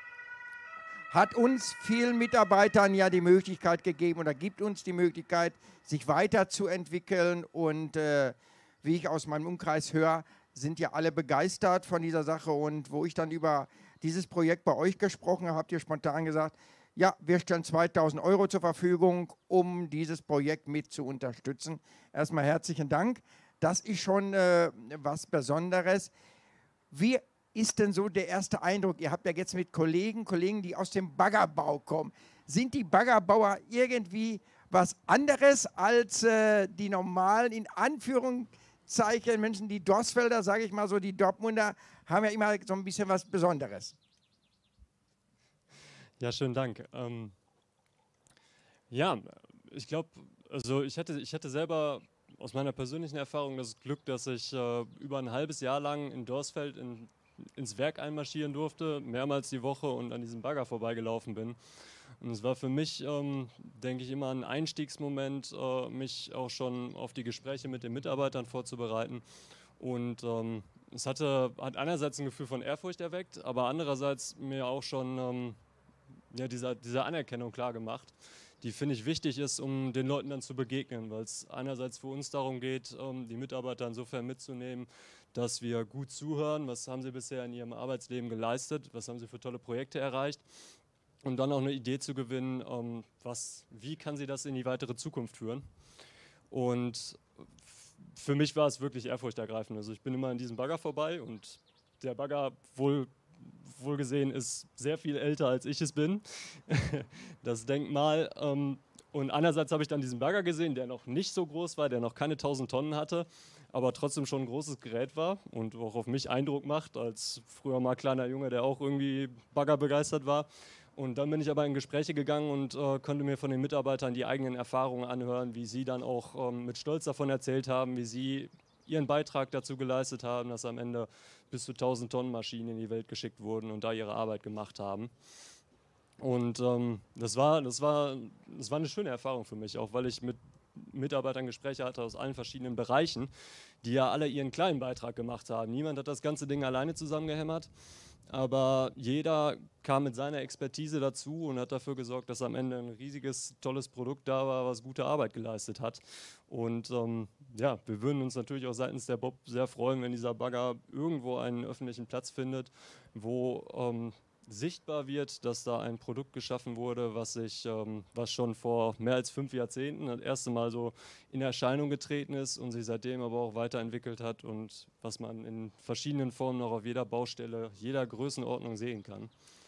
hat uns vielen Mitarbeitern ja die Möglichkeit gegeben oder gibt uns die Möglichkeit, sich weiterzuentwickeln. Und wie ich aus meinem Umkreis höre, sind ja alle begeistert von dieser Sache. Und wo ich dann über dieses Projekt bei euch gesprochen habe, habt ihr spontan gesagt, ja, wir stellen 2.000 € zur Verfügung, um dieses Projekt mit zu unterstützen. Erstmal herzlichen Dank. Das ist schon was Besonderes. Wie ist denn so der erste Eindruck? Ihr habt ja jetzt mit Kollegen, die aus dem Baggerbau kommen. Sind die Baggerbauer irgendwie was anderes als die normalen, in Anführungszeichen, Wahrzeichen. Menschen, die Dorsfelder, sage ich mal so, die Dortmunder, haben ja immer so ein bisschen was Besonderes. Ja, schönen Dank. Ja, ich glaube, also ich hatte selber aus meiner persönlichen Erfahrung das Glück, dass ich über ein halbes Jahr lang in Dorsfeld ins Werk einmarschieren durfte, mehrmals die Woche und an diesem Bagger vorbeigelaufen bin. Und es war für mich, denke ich, immer ein Einstiegsmoment, mich auch schon auf die Gespräche mit den Mitarbeitern vorzubereiten. Und es hat einerseits ein Gefühl von Ehrfurcht erweckt, aber andererseits mir auch schon diese Anerkennung klar gemacht, die, finde ich, wichtig ist, um den Leuten dann zu begegnen, weil es einerseits für uns darum geht, die Mitarbeiter insofern mitzunehmen, dass wir gut zuhören, was haben sie bisher in ihrem Arbeitsleben geleistet, was haben sie für tolle Projekte erreicht, und dann auch eine Idee zu gewinnen, wie kann sie das in die weitere Zukunft führen. Und für mich war es wirklich ehrfurchtergreifend. Also ich bin immer an diesem Bagger vorbei und der Bagger wohlgesehen ist sehr viel älter, als ich es bin, das Denkmal. Und einerseits habe ich dann diesen Bagger gesehen, der noch nicht so groß war, der noch keine 1000 Tonnen hatte, aber trotzdem schon ein großes Gerät war und auch auf mich Eindruck macht, als früher mal kleiner Junge, der auch irgendwie Bagger begeistert war. Und dann bin ich aber in Gespräche gegangen und konnte mir von den Mitarbeitern die eigenen Erfahrungen anhören, wie sie dann auch mit Stolz davon erzählt haben, wie sie ihren Beitrag dazu geleistet haben, dass am Ende bis zu 1000 Tonnen Maschinen in die Welt geschickt wurden und da ihre Arbeit gemacht haben. Und das war eine schöne Erfahrung für mich, auch weil ich mit Mitarbeitern Gespräche hatte aus allen verschiedenen Bereichen, die ja alle ihren kleinen Beitrag gemacht haben. Niemand hat das ganze Ding alleine zusammengehämmert, aber jeder kam mit seiner Expertise dazu und hat dafür gesorgt, dass am Ende ein riesiges, tolles Produkt da war, was gute Arbeit geleistet hat. Und ja, wir würden uns natürlich auch seitens der Bob sehr freuen, wenn dieser Bagger irgendwo einen öffentlichen Platz findet, wo sichtbar wird, dass da ein Produkt geschaffen wurde, was schon vor mehr als 5 Jahrzehnten das erste Mal so in Erscheinung getreten ist und sich seitdem aber auch weiterentwickelt hat und was man in verschiedenen Formen noch auf jeder Baustelle, jeder Größenordnung sehen kann.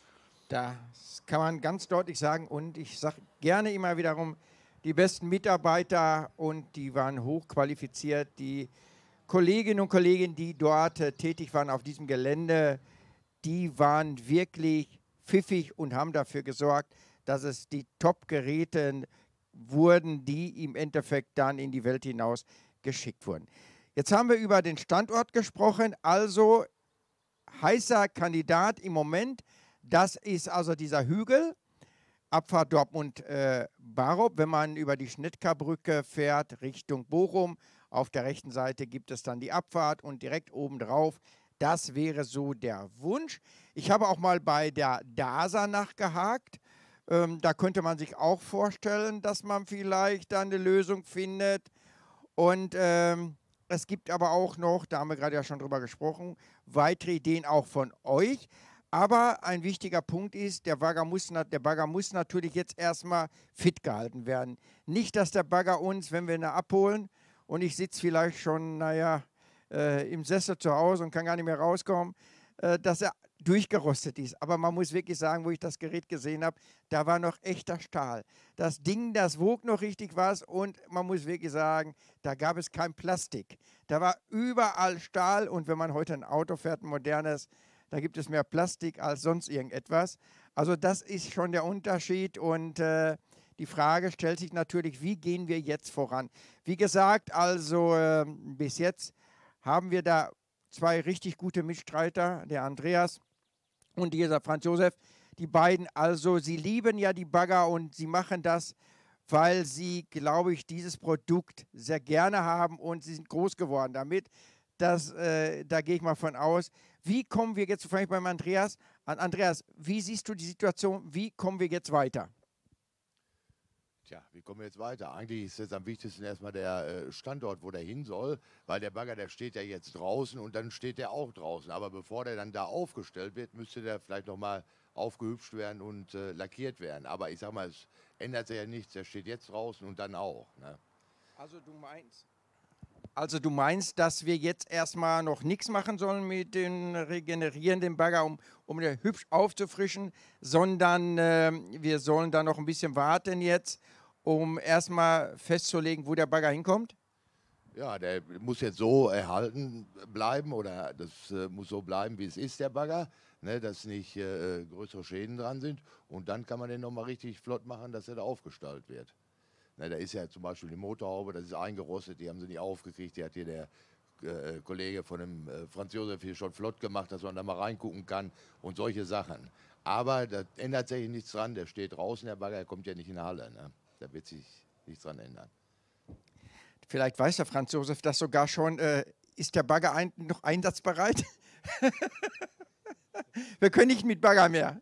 Das kann man ganz deutlich sagen, und ich sage gerne immer wiederum, die besten Mitarbeiter, und die waren hochqualifiziert, die Kolleginnen und Kollegen, die dort tätig waren auf diesem Gelände, die waren wirklich pfiffig und haben dafür gesorgt, dass es die Top-Geräte wurden, die im Endeffekt dann in die Welt hinaus geschickt wurden. Jetzt haben wir über den Standort gesprochen, also heißer Kandidat im Moment, das ist also dieser Hügel, Abfahrt Dortmund-Barop. Wenn man über die Schnittkerbrücke fährt Richtung Bochum, auf der rechten Seite gibt es dann die Abfahrt und direkt obendrauf, das wäre so der Wunsch. Ich habe auch mal bei der DASA nachgehakt. Da könnte man sich auch vorstellen, dass man vielleicht dann eine Lösung findet. Und es gibt aber auch noch, da haben wir gerade ja schon drüber gesprochen, weitere Ideen auch von euch. Aber ein wichtiger Punkt ist, der Bagger muss natürlich jetzt erstmal fit gehalten werden. Nicht, dass der Bagger uns, wenn wir ihn abholen und ich sitze vielleicht schon, im Sessel zu Hause und kann gar nicht mehr rauskommen, dass er durchgerostet ist. Aber man muss wirklich sagen, wo ich das Gerät gesehen habe, da war noch echter Stahl. Das Ding, das wog noch richtig was, und man muss wirklich sagen, da gab es kein Plastik. Da war überall Stahl, und wenn man heute ein Auto fährt, ein modernes, da gibt es mehr Plastik als sonst irgendetwas. Also das ist schon der Unterschied, und die Frage stellt sich natürlich, wie gehen wir jetzt voran? Wie gesagt, also bis jetzt haben wir da 2 richtig gute Mitstreiter, der Andreas und dieser Franz Josef. Die beiden, also sie lieben ja die Bagger und sie machen das, weil sie, glaube ich, dieses Produkt sehr gerne haben, und sie sind groß geworden damit. Da gehe ich mal von aus. Wie kommen wir jetzt, vielleicht beim Andreas, Andreas, wie siehst du die Situation, wie kommen wir jetzt weiter? Tja, wie kommen wir jetzt weiter? Eigentlich ist jetzt am wichtigsten erstmal der Standort, wo der hin soll, weil der Bagger, der steht ja jetzt draußen und dann steht der auch draußen. Aber bevor der dann da aufgestellt wird, müsste der vielleicht nochmal aufgehübscht werden und lackiert werden. Aber ich sag mal, es ändert sich ja nichts. Der steht jetzt draußen und dann auch. Ne? Also du meinst, dass wir jetzt erstmal noch nichts machen sollen mit den regenerierenden Bagger, um den hübsch aufzufrischen, sondern wir sollen da noch ein bisschen warten jetzt, um erstmal festzulegen, wo der Bagger hinkommt? Ja, der muss jetzt so erhalten bleiben oder das muss so bleiben, wie es ist, der Bagger, ne, dass nicht größere Schäden dran sind. Und dann kann man den nochmal richtig flott machen, dass er da aufgestallt wird. Ne, da ist ja zum Beispiel die Motorhaube, das ist eingerostet, die haben sie nicht aufgekriegt. Die hat hier der Kollege von dem Franz Josef hier schon flott gemacht, dass man da mal reingucken kann und solche Sachen. Aber da ändert sich nichts dran, der steht draußen, der Bagger, der kommt ja nicht in die Halle. Ne? Da wird sich nichts dran ändern. Vielleicht weiß der Franz Josef das sogar schon. Ist der Bagger noch einsatzbereit? Wir können nicht mit Bagger mehr.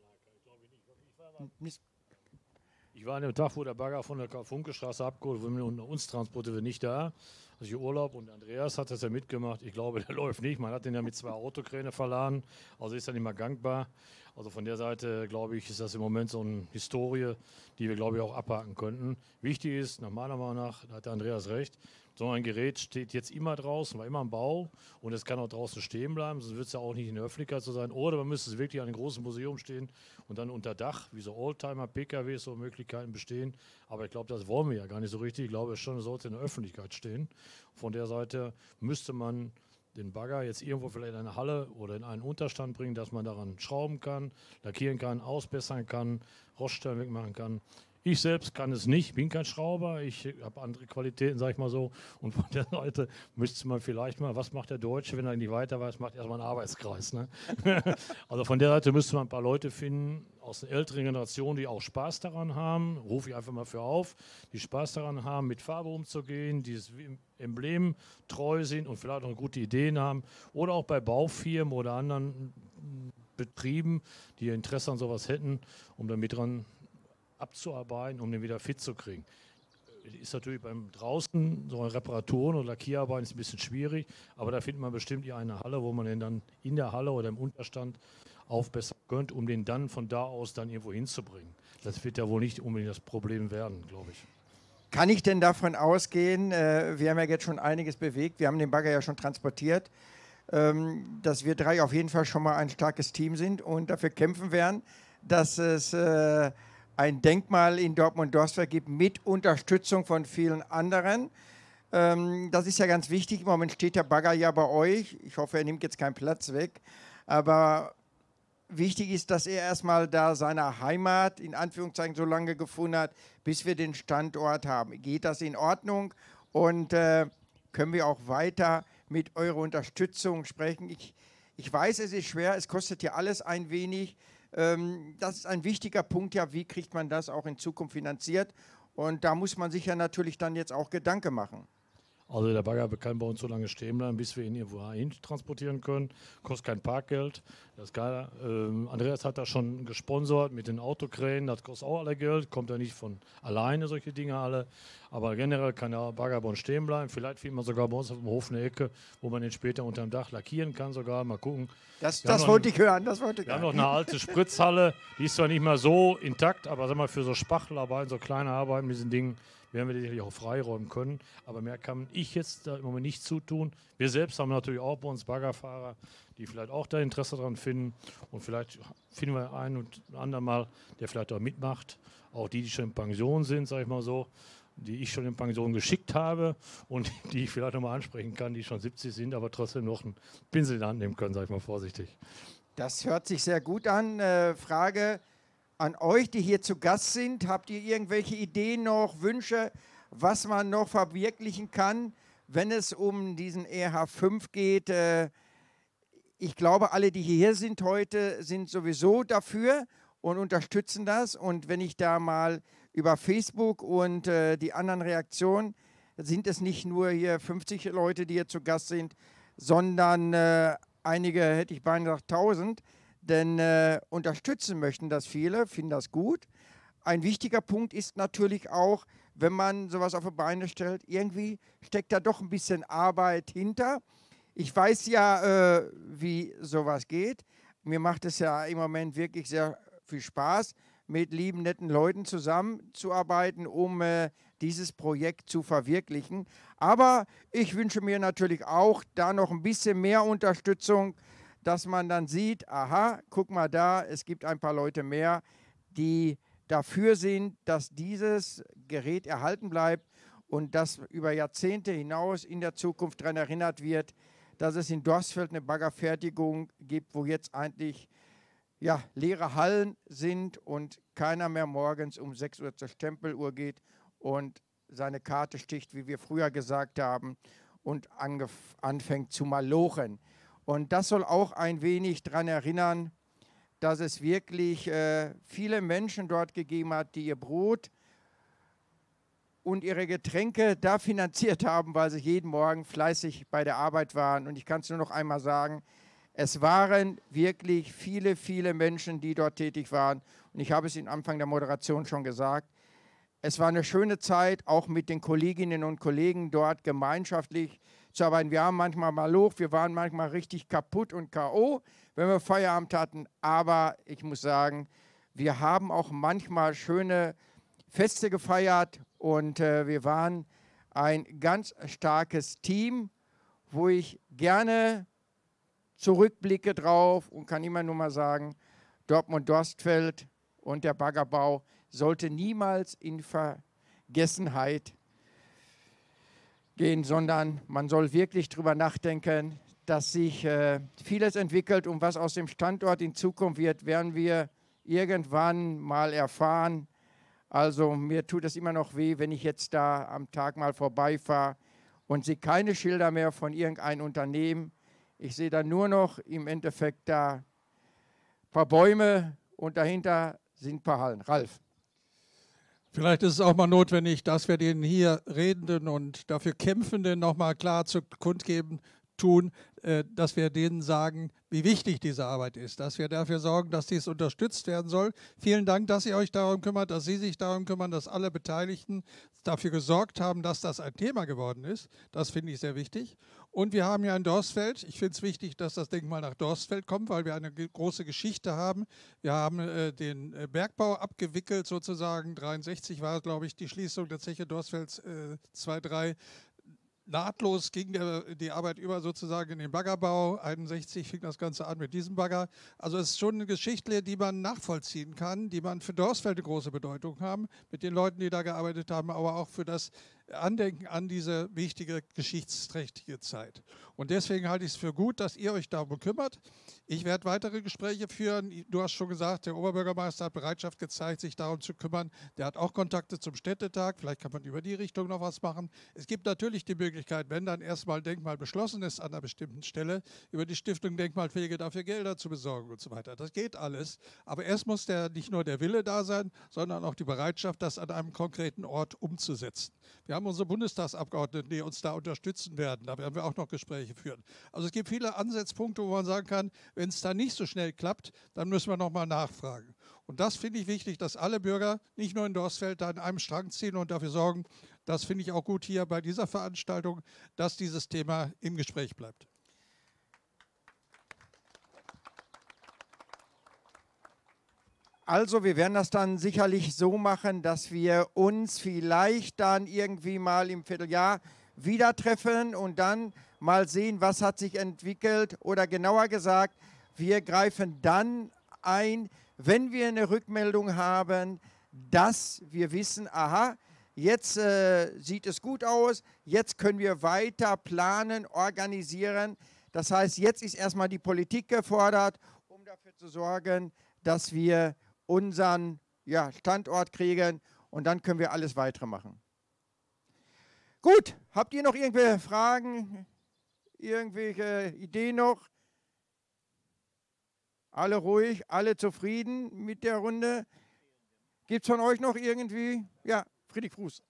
Ich war an dem Tag, wo der Bagger von der Funkestraße abgeholt wurde und uns transportiert wird, nicht da. Also ich Urlaub und Andreas hat das ja mitgemacht. Ich glaube, der läuft nicht. Man hat den ja mit 2 Autokräne verladen. Also ist er nicht mehr gangbar. Also von der Seite, glaube ich, ist das im Moment so eine Historie, die wir, glaube ich, auch abhaken könnten. Wichtig ist, nach meiner Meinung nach, da hat der Andreas recht, so ein Gerät steht jetzt immer draußen, war immer im Bau und es kann auch draußen stehen bleiben, sonst wird es ja auch nicht in der Öffentlichkeit so sein. Oder man müsste es wirklich an einem großen Museum stehen und dann unter Dach, wie so Oldtimer, PKWs, so Möglichkeiten bestehen. Aber ich glaube, das wollen wir ja gar nicht so richtig. Ich glaube schon, es sollte in der Öffentlichkeit stehen. Von der Seite müsste man den Bagger jetzt irgendwo vielleicht in eine Halle oder in einen Unterstand bringen, dass man daran schrauben kann, lackieren kann, ausbessern kann, Roststellen wegmachen kann. Ich selbst kann es nicht, bin kein Schrauber, ich habe andere Qualitäten, sage ich mal so. Und von der Seite müsste man vielleicht mal, was macht der Deutsche, wenn er nicht weiter weiß, macht erstmal einen Arbeitskreis. Ne? Also von der Seite müsste man ein paar Leute finden aus der älteren Generation, die auch Spaß daran haben, rufe ich einfach mal für auf, die Spaß daran haben, mit Farbe umzugehen, dieses Emblem treu sind und vielleicht auch gute Ideen haben. Oder auch bei Baufirmen oder anderen Betrieben, die Interesse an sowas hätten, um damit dran abzuarbeiten, um den wieder fit zu kriegen. Ist natürlich beim draußen so eine Reparaturen oder Lackierarbeiten ist ein bisschen schwierig, aber da findet man bestimmt hier eine Halle, wo man den dann in der Halle oder im Unterstand aufbessern könnte, um den dann von da aus dann irgendwo hinzubringen. Das wird ja wohl nicht unbedingt das Problem werden, glaube ich. Kann ich denn davon ausgehen, wir haben ja jetzt schon einiges bewegt, wir haben den Bagger ja schon transportiert, dass wir 3 auf jeden Fall schon mal ein starkes Team sind und dafür kämpfen werden, dass es ein Denkmal in Dortmund-Dorsfeld gibt mit Unterstützung von vielen anderen. Das ist ja ganz wichtig. Im Moment steht der Bagger ja bei euch. Ich hoffe, er nimmt jetzt keinen Platz weg. Aber wichtig ist, dass er erstmal da seine Heimat in Anführungszeichen so lange gefunden hat, bis wir den Standort haben. Geht das in Ordnung? Und können wir auch weiter mit eurer Unterstützung sprechen? Ich weiß, es ist schwer. Es kostet ja alles ein wenig. Das ist ein wichtiger Punkt, ja, wie kriegt man das auch in Zukunft finanziert? Und da muss man sich ja natürlich dann jetzt auch Gedanken machen. Also der Bagger kann bei uns so lange stehen bleiben, bis wir ihn irgendwo hin transportieren können. Kostet kein Parkgeld. Das ist geil. Andreas hat das schon gesponsert mit den Autokränen. Das kostet auch alle Geld. Kommt ja nicht von alleine, solche Dinge alle. Aber generell kann der Bagger bei uns stehen bleiben. Vielleicht findet man sogar bei uns auf dem Hof eine Ecke, wo man den später unterm Dach lackieren kann sogar. Mal gucken. Das wollte ich hören. Wir haben noch eine alte Spritzhalle. Die ist zwar nicht mehr so intakt, aber sag mal, für so Spachtelarbeiten, so kleine Arbeiten mit diesen Dingen, werden wir die sicherlich auch freiräumen können. Aber mehr kann ich jetzt da im Moment nicht zutun. Wir selbst haben natürlich auch bei uns Baggerfahrer, die vielleicht auch da Interesse daran finden. Und vielleicht finden wir einen und anderen mal, der vielleicht auch mitmacht. Auch die schon in Pension sind, sage ich mal so, die ich schon in Pension geschickt habe und die ich vielleicht nochmal ansprechen kann, die schon 70 sind, aber trotzdem noch einen Pinsel in die Hand nehmen können, sage ich mal vorsichtig. Das hört sich sehr gut an. Frage an euch, die hier zu Gast sind. Habt ihr irgendwelche Ideen noch, Wünsche, was man noch verwirklichen kann, wenn es um diesen EH5 geht? Ich glaube, alle, die hier sind heute, sind sowieso dafür und unterstützen das. Und wenn ich da mal über Facebook und die anderen Reaktionen, sind es nicht nur hier 50 Leute, die hier zu Gast sind, sondern einige, hätte ich beinahe gesagt, 1000. Denn unterstützen möchten das viele, finden das gut. Ein wichtiger Punkt ist natürlich auch, wenn man sowas auf die Beine stellt, irgendwie steckt da doch ein bisschen Arbeit hinter. Ich weiß ja, wie sowas geht. Mir macht es ja im Moment wirklich sehr viel Spaß, mit lieben, netten Leuten zusammenzuarbeiten, um dieses Projekt zu verwirklichen. Aber ich wünsche mir natürlich auch da noch ein bisschen mehr Unterstützung, dass man dann sieht, aha, guck mal da, es gibt ein paar Leute mehr, die dafür sind, dass dieses Gerät erhalten bleibt und dass über Jahrzehnte hinaus in der Zukunft daran erinnert wird, dass es in Dorsfeld eine Baggerfertigung gibt, wo jetzt eigentlich ja, leere Hallen sind und keiner mehr morgens um 6 Uhr zur Stempeluhr geht und seine Karte sticht, wie wir früher gesagt haben, und anfängt zu malochen. Und das soll auch ein wenig daran erinnern, dass es wirklich viele Menschen dort gegeben hat, die ihr Brot und ihre Getränke da finanziert haben, weil sie jeden Morgen fleißig bei der Arbeit waren. Und ich kann es nur noch einmal sagen, es waren wirklich viele, viele Menschen, die dort tätig waren. Und ich habe es am Anfang der Moderation schon gesagt, es war eine schöne Zeit, auch mit den Kolleginnen und Kollegen dort gemeinschaftlich zu arbeiten. Wir haben manchmal mal Lob, wir waren manchmal richtig kaputt und K.O., wenn wir Feierabend hatten. Aber ich muss sagen, wir haben auch manchmal schöne Feste gefeiert und wir waren ein ganz starkes Team, wo ich gerne zurückblicke drauf und kann immer nur mal sagen, Dortmund-Dorstfeld und der Baggerbau sollte niemals in Vergessenheit gehen, sondern man soll wirklich darüber nachdenken, dass sich vieles entwickelt und was aus dem Standort in Zukunft wird, werden wir irgendwann mal erfahren. Also mir tut es immer noch weh, wenn ich jetzt da am Tag mal vorbeifahre und sehe keine Schilder mehr von irgendeinem Unternehmen. Ich sehe da nur noch im Endeffekt da ein paar Bäume und dahinter sind ein paar Hallen. Ralf. Vielleicht ist es auch mal notwendig, dass wir den hier Redenden und dafür Kämpfenden nochmal klar zu kundgeben tun, dass wir denen sagen, wie wichtig diese Arbeit ist, dass wir dafür sorgen, dass dies unterstützt werden soll. Vielen Dank, dass ihr euch darum kümmert, dass Sie sich darum kümmern, dass alle Beteiligten dafür gesorgt haben, dass das ein Thema geworden ist. Das finde ich sehr wichtig. Und wir haben ja in Dorstfeld, ich finde es wichtig, dass das Denkmal nach Dorstfeld kommt, weil wir eine große Geschichte haben. Wir haben den Bergbau abgewickelt sozusagen. 1963 war, glaube ich, die Schließung der Zeche Dorstfelds 2-3. Nahtlos ging die Arbeit über sozusagen in den Baggerbau. 1961 fing das Ganze an mit diesem Bagger. Also es ist schon eine Geschichte, die man nachvollziehen kann, die man für Dorstfeld eine große Bedeutung haben, mit den Leuten, die da gearbeitet haben, aber auch für das Andenken an diese wichtige, geschichtsträchtige Zeit. Und deswegen halte ich es für gut, dass ihr euch darum kümmert. Ich werde weitere Gespräche führen. Du hast schon gesagt, der Oberbürgermeister hat Bereitschaft gezeigt, sich darum zu kümmern. Der hat auch Kontakte zum Städtetag. Vielleicht kann man über die Richtung noch was machen. Es gibt natürlich die Möglichkeit, wenn dann erstmal Denkmal beschlossen ist an einer bestimmten Stelle, über die Stiftung Denkmalpflege dafür Gelder zu besorgen und so weiter. Das geht alles. Aber erst muss nicht nur der Wille da sein, sondern auch die Bereitschaft, das an einem konkreten Ort umzusetzen. Wir haben unsere Bundestagsabgeordneten, die uns da unterstützen werden. Da werden wir auch noch Gespräche führen. Also es gibt viele Ansatzpunkte, wo man sagen kann, wenn es da nicht so schnell klappt, dann müssen wir nochmal nachfragen. Und das finde ich wichtig, dass alle Bürger, nicht nur in Dorstfeld, da an einem Strang ziehen und dafür sorgen, das finde ich auch gut hier bei dieser Veranstaltung, dass dieses Thema im Gespräch bleibt. Also wir werden das dann sicherlich so machen, dass wir uns vielleicht dann irgendwie mal im Vierteljahr wieder treffen und dann mal sehen, was hat sich entwickelt. Oder genauer gesagt, wir greifen dann ein, wenn wir eine Rückmeldung haben, dass wir wissen, aha, jetzt sieht es gut aus, jetzt können wir weiter planen, organisieren. Das heißt, jetzt ist erstmal die Politik gefordert, um dafür zu sorgen, dass wir unseren Standort kriegen und dann können wir alles weitere machen. Gut, habt ihr noch irgendwelche Fragen, irgendwelche Ideen noch? Alle ruhig, alle zufrieden mit der Runde? Gibt es von euch noch irgendwie? Ja, Friedrich Fuß.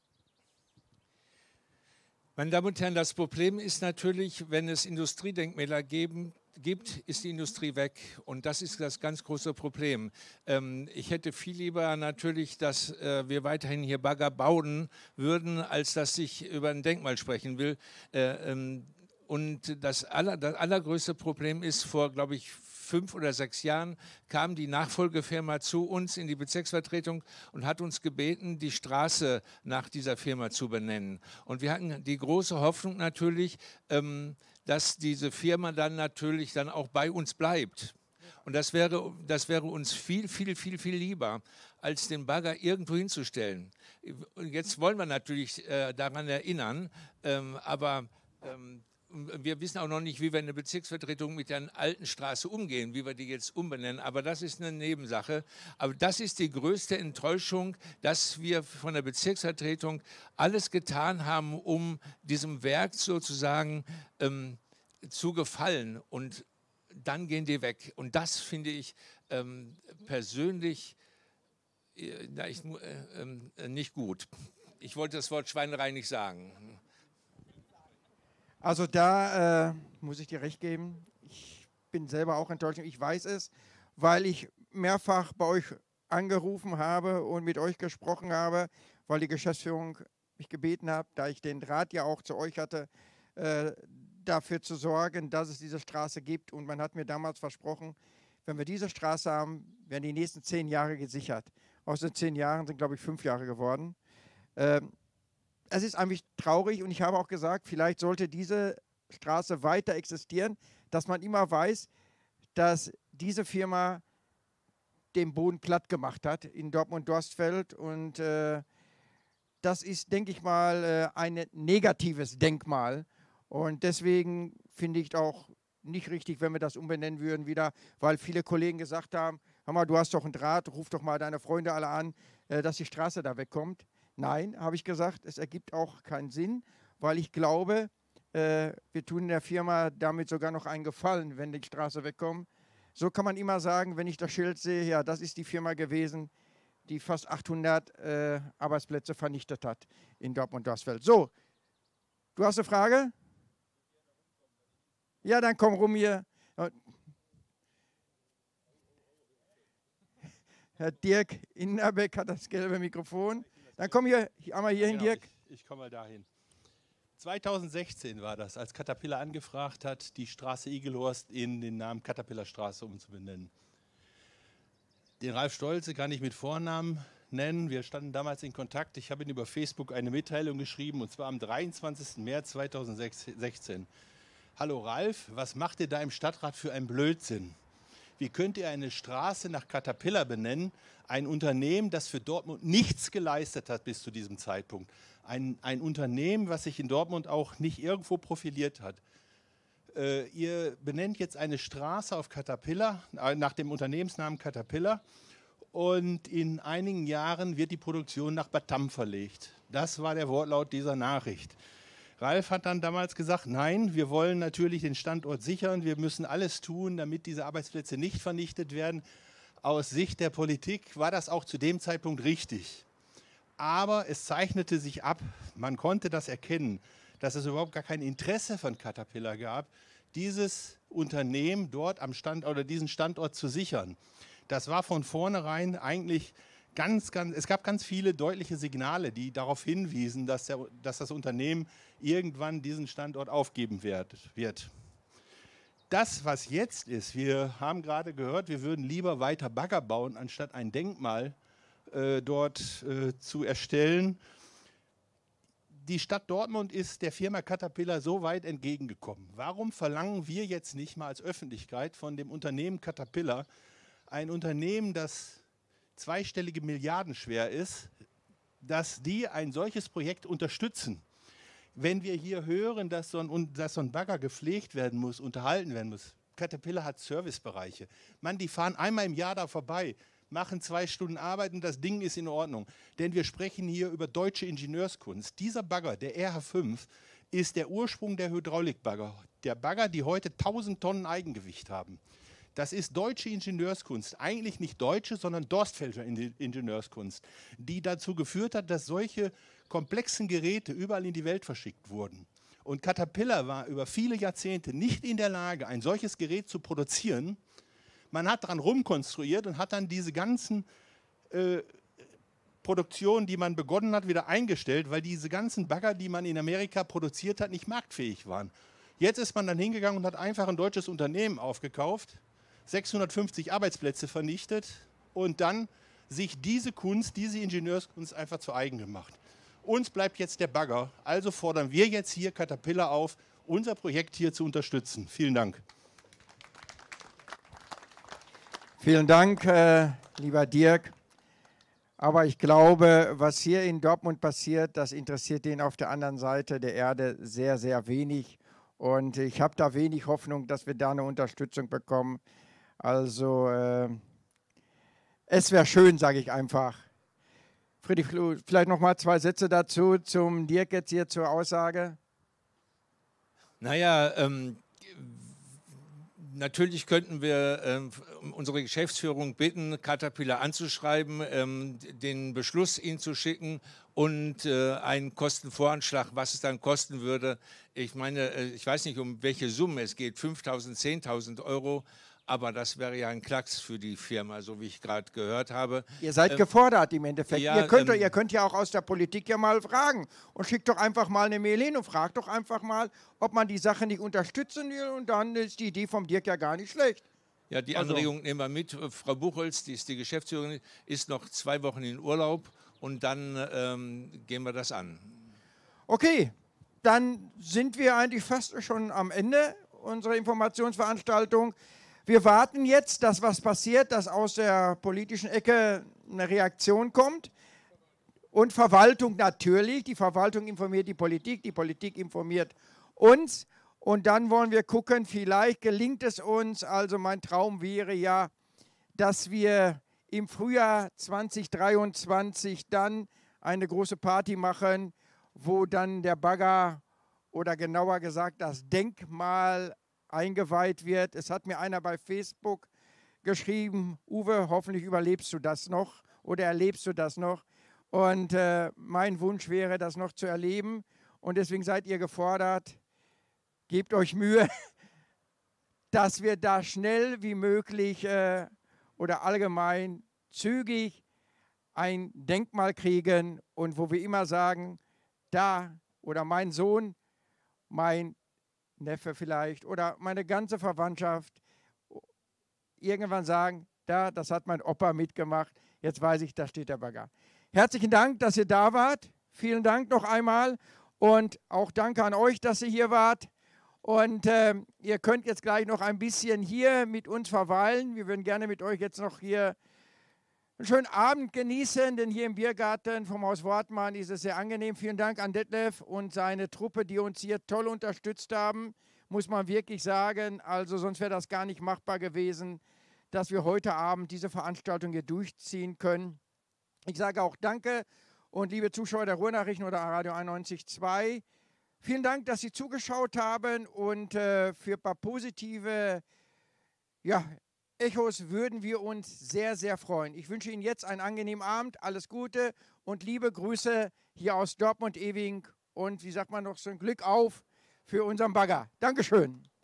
Meine Damen und Herren, das Problem ist natürlich, wenn es Industriedenkmäler gibt, ist die Industrie weg. Und das ist das ganz große Problem. Ich hätte viel lieber natürlich, dass wir weiterhin hier Bagger bauen würden, als dass ich über ein Denkmal sprechen will. Und das allergrößte Problem ist, vor, glaube ich, 5 oder 6 Jahren kam die Nachfolgefirma zu uns in die Bezirksvertretung und hat uns gebeten, die Straße nach dieser Firma zu benennen. Und wir hatten die große Hoffnung natürlich, dass diese Firma dann natürlich auch bei uns bleibt. Und das wäre uns viel, viel, viel, viel lieber, als den Bagger irgendwo hinzustellen. Und jetzt wollen wir natürlich daran erinnern, aber wir wissen auch noch nicht, wie wir in der Bezirksvertretung mit der alten Straße umgehen, wie wir die jetzt umbenennen. Aber das ist eine Nebensache. Aber das ist die größte Enttäuschung, dass wir von der Bezirksvertretung alles getan haben, um diesem Werk sozusagen zu gefallen. Und dann gehen die weg. Und das finde ich persönlich nicht gut. Ich wollte das Wort Schweinerei nicht sagen. Also da muss ich dir recht geben. Ich bin selber auch enttäuscht. Ich weiß es, weil ich mehrfach bei euch angerufen habe und mit euch gesprochen habe, weil die Geschäftsführung mich gebeten hat, da ich den Draht ja auch zu euch hatte, dafür zu sorgen, dass es diese Straße gibt. Und man hat mir damals versprochen, wenn wir diese Straße haben, werden die nächsten 10 Jahre gesichert. Aus den 10 Jahren sind, glaube ich, 5 Jahre geworden. Es ist eigentlich traurig und ich habe auch gesagt, vielleicht sollte diese Straße weiter existieren, dass man immer weiß, dass diese Firma den Boden platt gemacht hat in Dortmund-Dorstfeld. Und das ist, denke ich mal, ein negatives Denkmal. Und deswegen finde ich auch nicht richtig, wenn wir das umbenennen würden wieder, weil viele Kollegen gesagt haben, hör mal, du hast doch einen Draht, ruf doch mal deine Freunde alle an, dass die Straße da wegkommt. Nein, habe ich gesagt, es ergibt auch keinen Sinn, weil ich glaube, wir tun der Firma damit sogar noch einen Gefallen, wenn die Straße wegkommt. So kann man immer sagen, wenn ich das Schild sehe, ja, das ist die Firma gewesen, die fast 800 Arbeitsplätze vernichtet hat in Dortmund-Dorstfeld. So, du hast eine Frage? Ja, dann komm rum hier. Herr Dirk Innerbeck hat das gelbe Mikrofon. Dann komm hier einmal hier hin, Dirk. Ich komme mal dahin. 2016 war das, als Caterpillar angefragt hat, die Straße Igelhorst in den Namen Caterpillarstraße umzubenennen. Den Ralf Stolze kann ich mit Vornamen nennen. Wir standen damals in Kontakt. Ich habe ihm über Facebook eine Mitteilung geschrieben, und zwar am 23. März 2016. Hallo Ralf, was macht ihr da im Stadtrat für einen Blödsinn? Wie könnt ihr eine Straße nach Caterpillar benennen? Ein Unternehmen, das für Dortmund nichts geleistet hat bis zu diesem Zeitpunkt. Ein Unternehmen, was sich in Dortmund auch nicht irgendwo profiliert hat. Ihr benennt jetzt eine Straße auf Caterpillar, nach dem Unternehmensnamen Caterpillar. Und in einigen Jahren wird die Produktion nach Batam verlegt. Das war der Wortlaut dieser Nachricht. Ralf hat dann damals gesagt, nein, wir wollen natürlich den Standort sichern, wir müssen alles tun, damit diese Arbeitsplätze nicht vernichtet werden. Aus Sicht der Politik war das auch zu dem Zeitpunkt richtig. Aber es zeichnete sich ab, man konnte das erkennen, dass es überhaupt gar kein Interesse von Caterpillar gab, dieses Unternehmen dort am Standort oder diesen Standort zu sichern. Das war von vornherein eigentlich es gab ganz viele deutliche Signale, die darauf hinwiesen, dass das Unternehmen irgendwann diesen Standort aufgeben wird. Das, was jetzt ist, wir haben gerade gehört, wir würden lieber weiter Bagger bauen, anstatt ein Denkmal dort zu erstellen. Die Stadt Dortmund ist der Firma Caterpillar so weit entgegengekommen. Warum verlangen wir jetzt nicht mal als Öffentlichkeit von dem Unternehmen Caterpillar, ein Unternehmen, das zweistellige Milliarden schwer ist, dass die ein solches Projekt unterstützen? Wenn wir hier hören, dass so ein Bagger gepflegt werden muss, unterhalten werden muss, Caterpillar hat Servicebereiche. Mann, die fahren einmal im Jahr da vorbei, machen 2 Stunden Arbeit und das Ding ist in Ordnung. Denn wir sprechen hier über deutsche Ingenieurskunst. Dieser Bagger, der RH5, ist der Ursprung der Hydraulikbagger. Der Bagger, die heute 1000 Tonnen Eigengewicht haben. Das ist deutsche Ingenieurskunst, eigentlich nicht deutsche, sondern Dorstfelder Ingenieurskunst, die dazu geführt hat, dass solche komplexen Geräte überall in die Welt verschickt wurden. Und Caterpillar war über viele Jahrzehnte nicht in der Lage, ein solches Gerät zu produzieren. Man hat daran rumkonstruiert und hat dann diese ganzen Produktionen, die man begonnen hat, wieder eingestellt, weil diese ganzen Bagger, die man in Amerika produziert hat, nicht marktfähig waren. Jetzt ist man dann hingegangen und hat einfach ein deutsches Unternehmen aufgekauft, 650 Arbeitsplätze vernichtet und dann sich diese Kunst, diese Ingenieurskunst einfach zu eigen gemacht. Uns bleibt jetzt der Bagger, also fordern wir jetzt hier Caterpillar auf, unser Projekt hier zu unterstützen. Vielen Dank. Vielen Dank, lieber Dirk. Aber ich glaube, was hier in Dortmund passiert, das interessiert den auf der anderen Seite der Erde sehr, sehr wenig. Und ich habe da wenig Hoffnung, dass wir da eine Unterstützung bekommen. Also es wäre schön, sage ich einfach. Friedrich, vielleicht noch mal 2 Sätze dazu, zum Dirk jetzt hier zur Aussage. Naja, natürlich könnten wir unsere Geschäftsführung bitten, Caterpillar anzuschreiben, den Beschluss ihnen zu schicken und einen Kostenvoranschlag, was es dann kosten würde. Ich meine, ich weiß nicht, um welche Summe es geht, 5.000, 10.000 Euro. Aber das wäre ja ein Klacks für die Firma, so wie ich gerade gehört habe. Ihr seid gefordert im Endeffekt. Ja, ihr könnt ja auch aus der Politik ja mal fragen und schickt doch einfach mal eine Mail hin und fragt doch einfach mal, ob man die Sache nicht unterstützen will. Und dann ist die Idee vom Dirk ja gar nicht schlecht. Ja, die Anregung nehmen wir mit. Frau Buchholz, die ist die Geschäftsführerin, ist noch 2 Wochen in Urlaub und dann gehen wir das an. Okay, dann sind wir eigentlich fast schon am Ende unserer Informationsveranstaltung. Wir warten jetzt, dass was passiert, dass aus der politischen Ecke eine Reaktion kommt. Und Verwaltung natürlich. Die Verwaltung informiert die Politik informiert uns. Und dann wollen wir gucken, vielleicht gelingt es uns. Also mein Traum wäre ja, dass wir im Frühjahr 2023 dann eine große Party machen, wo dann der Bagger oder genauer gesagt das Denkmal eingeweiht wird. Es hat mir einer bei Facebook geschrieben, Uwe, hoffentlich überlebst du das noch oder erlebst du das noch. Und mein Wunsch wäre, das noch zu erleben. Und deswegen seid ihr gefordert, gebt euch Mühe, dass wir da schnell wie möglich oder allgemein zügig ein Denkmal kriegen und wo wir immer sagen, da oder mein Sohn, mein Neffe vielleicht oder meine ganze Verwandtschaft irgendwann sagen, das hat mein Opa mitgemacht, jetzt weiß ich, da steht der Bagger. Herzlichen Dank, dass ihr da wart. Vielen Dank noch einmal und auch danke an euch, dass ihr hier wart. Und ihr könnt jetzt gleich noch ein bisschen hier mit uns verweilen. Wir würden gerne mit euch jetzt noch hier einen schönen Abend genießen, denn hier im Biergarten vom Haus Wortmann ist es sehr angenehm. Vielen Dank an Detlef und seine Truppe, die uns hier toll unterstützt haben, muss man wirklich sagen. Also sonst wäre das gar nicht machbar gewesen, dass wir heute Abend diese Veranstaltung hier durchziehen können. Ich sage auch Danke und liebe Zuschauer der Ruhrnachrichten oder Radio 91.2, vielen Dank, dass Sie zugeschaut haben und für ein paar positive Echos würden wir uns sehr, sehr freuen. Ich wünsche Ihnen jetzt einen angenehmen Abend, alles Gute und liebe Grüße hier aus Dortmund-Ewing und wie sagt man noch, so ein Glück auf für unseren Bagger. Dankeschön.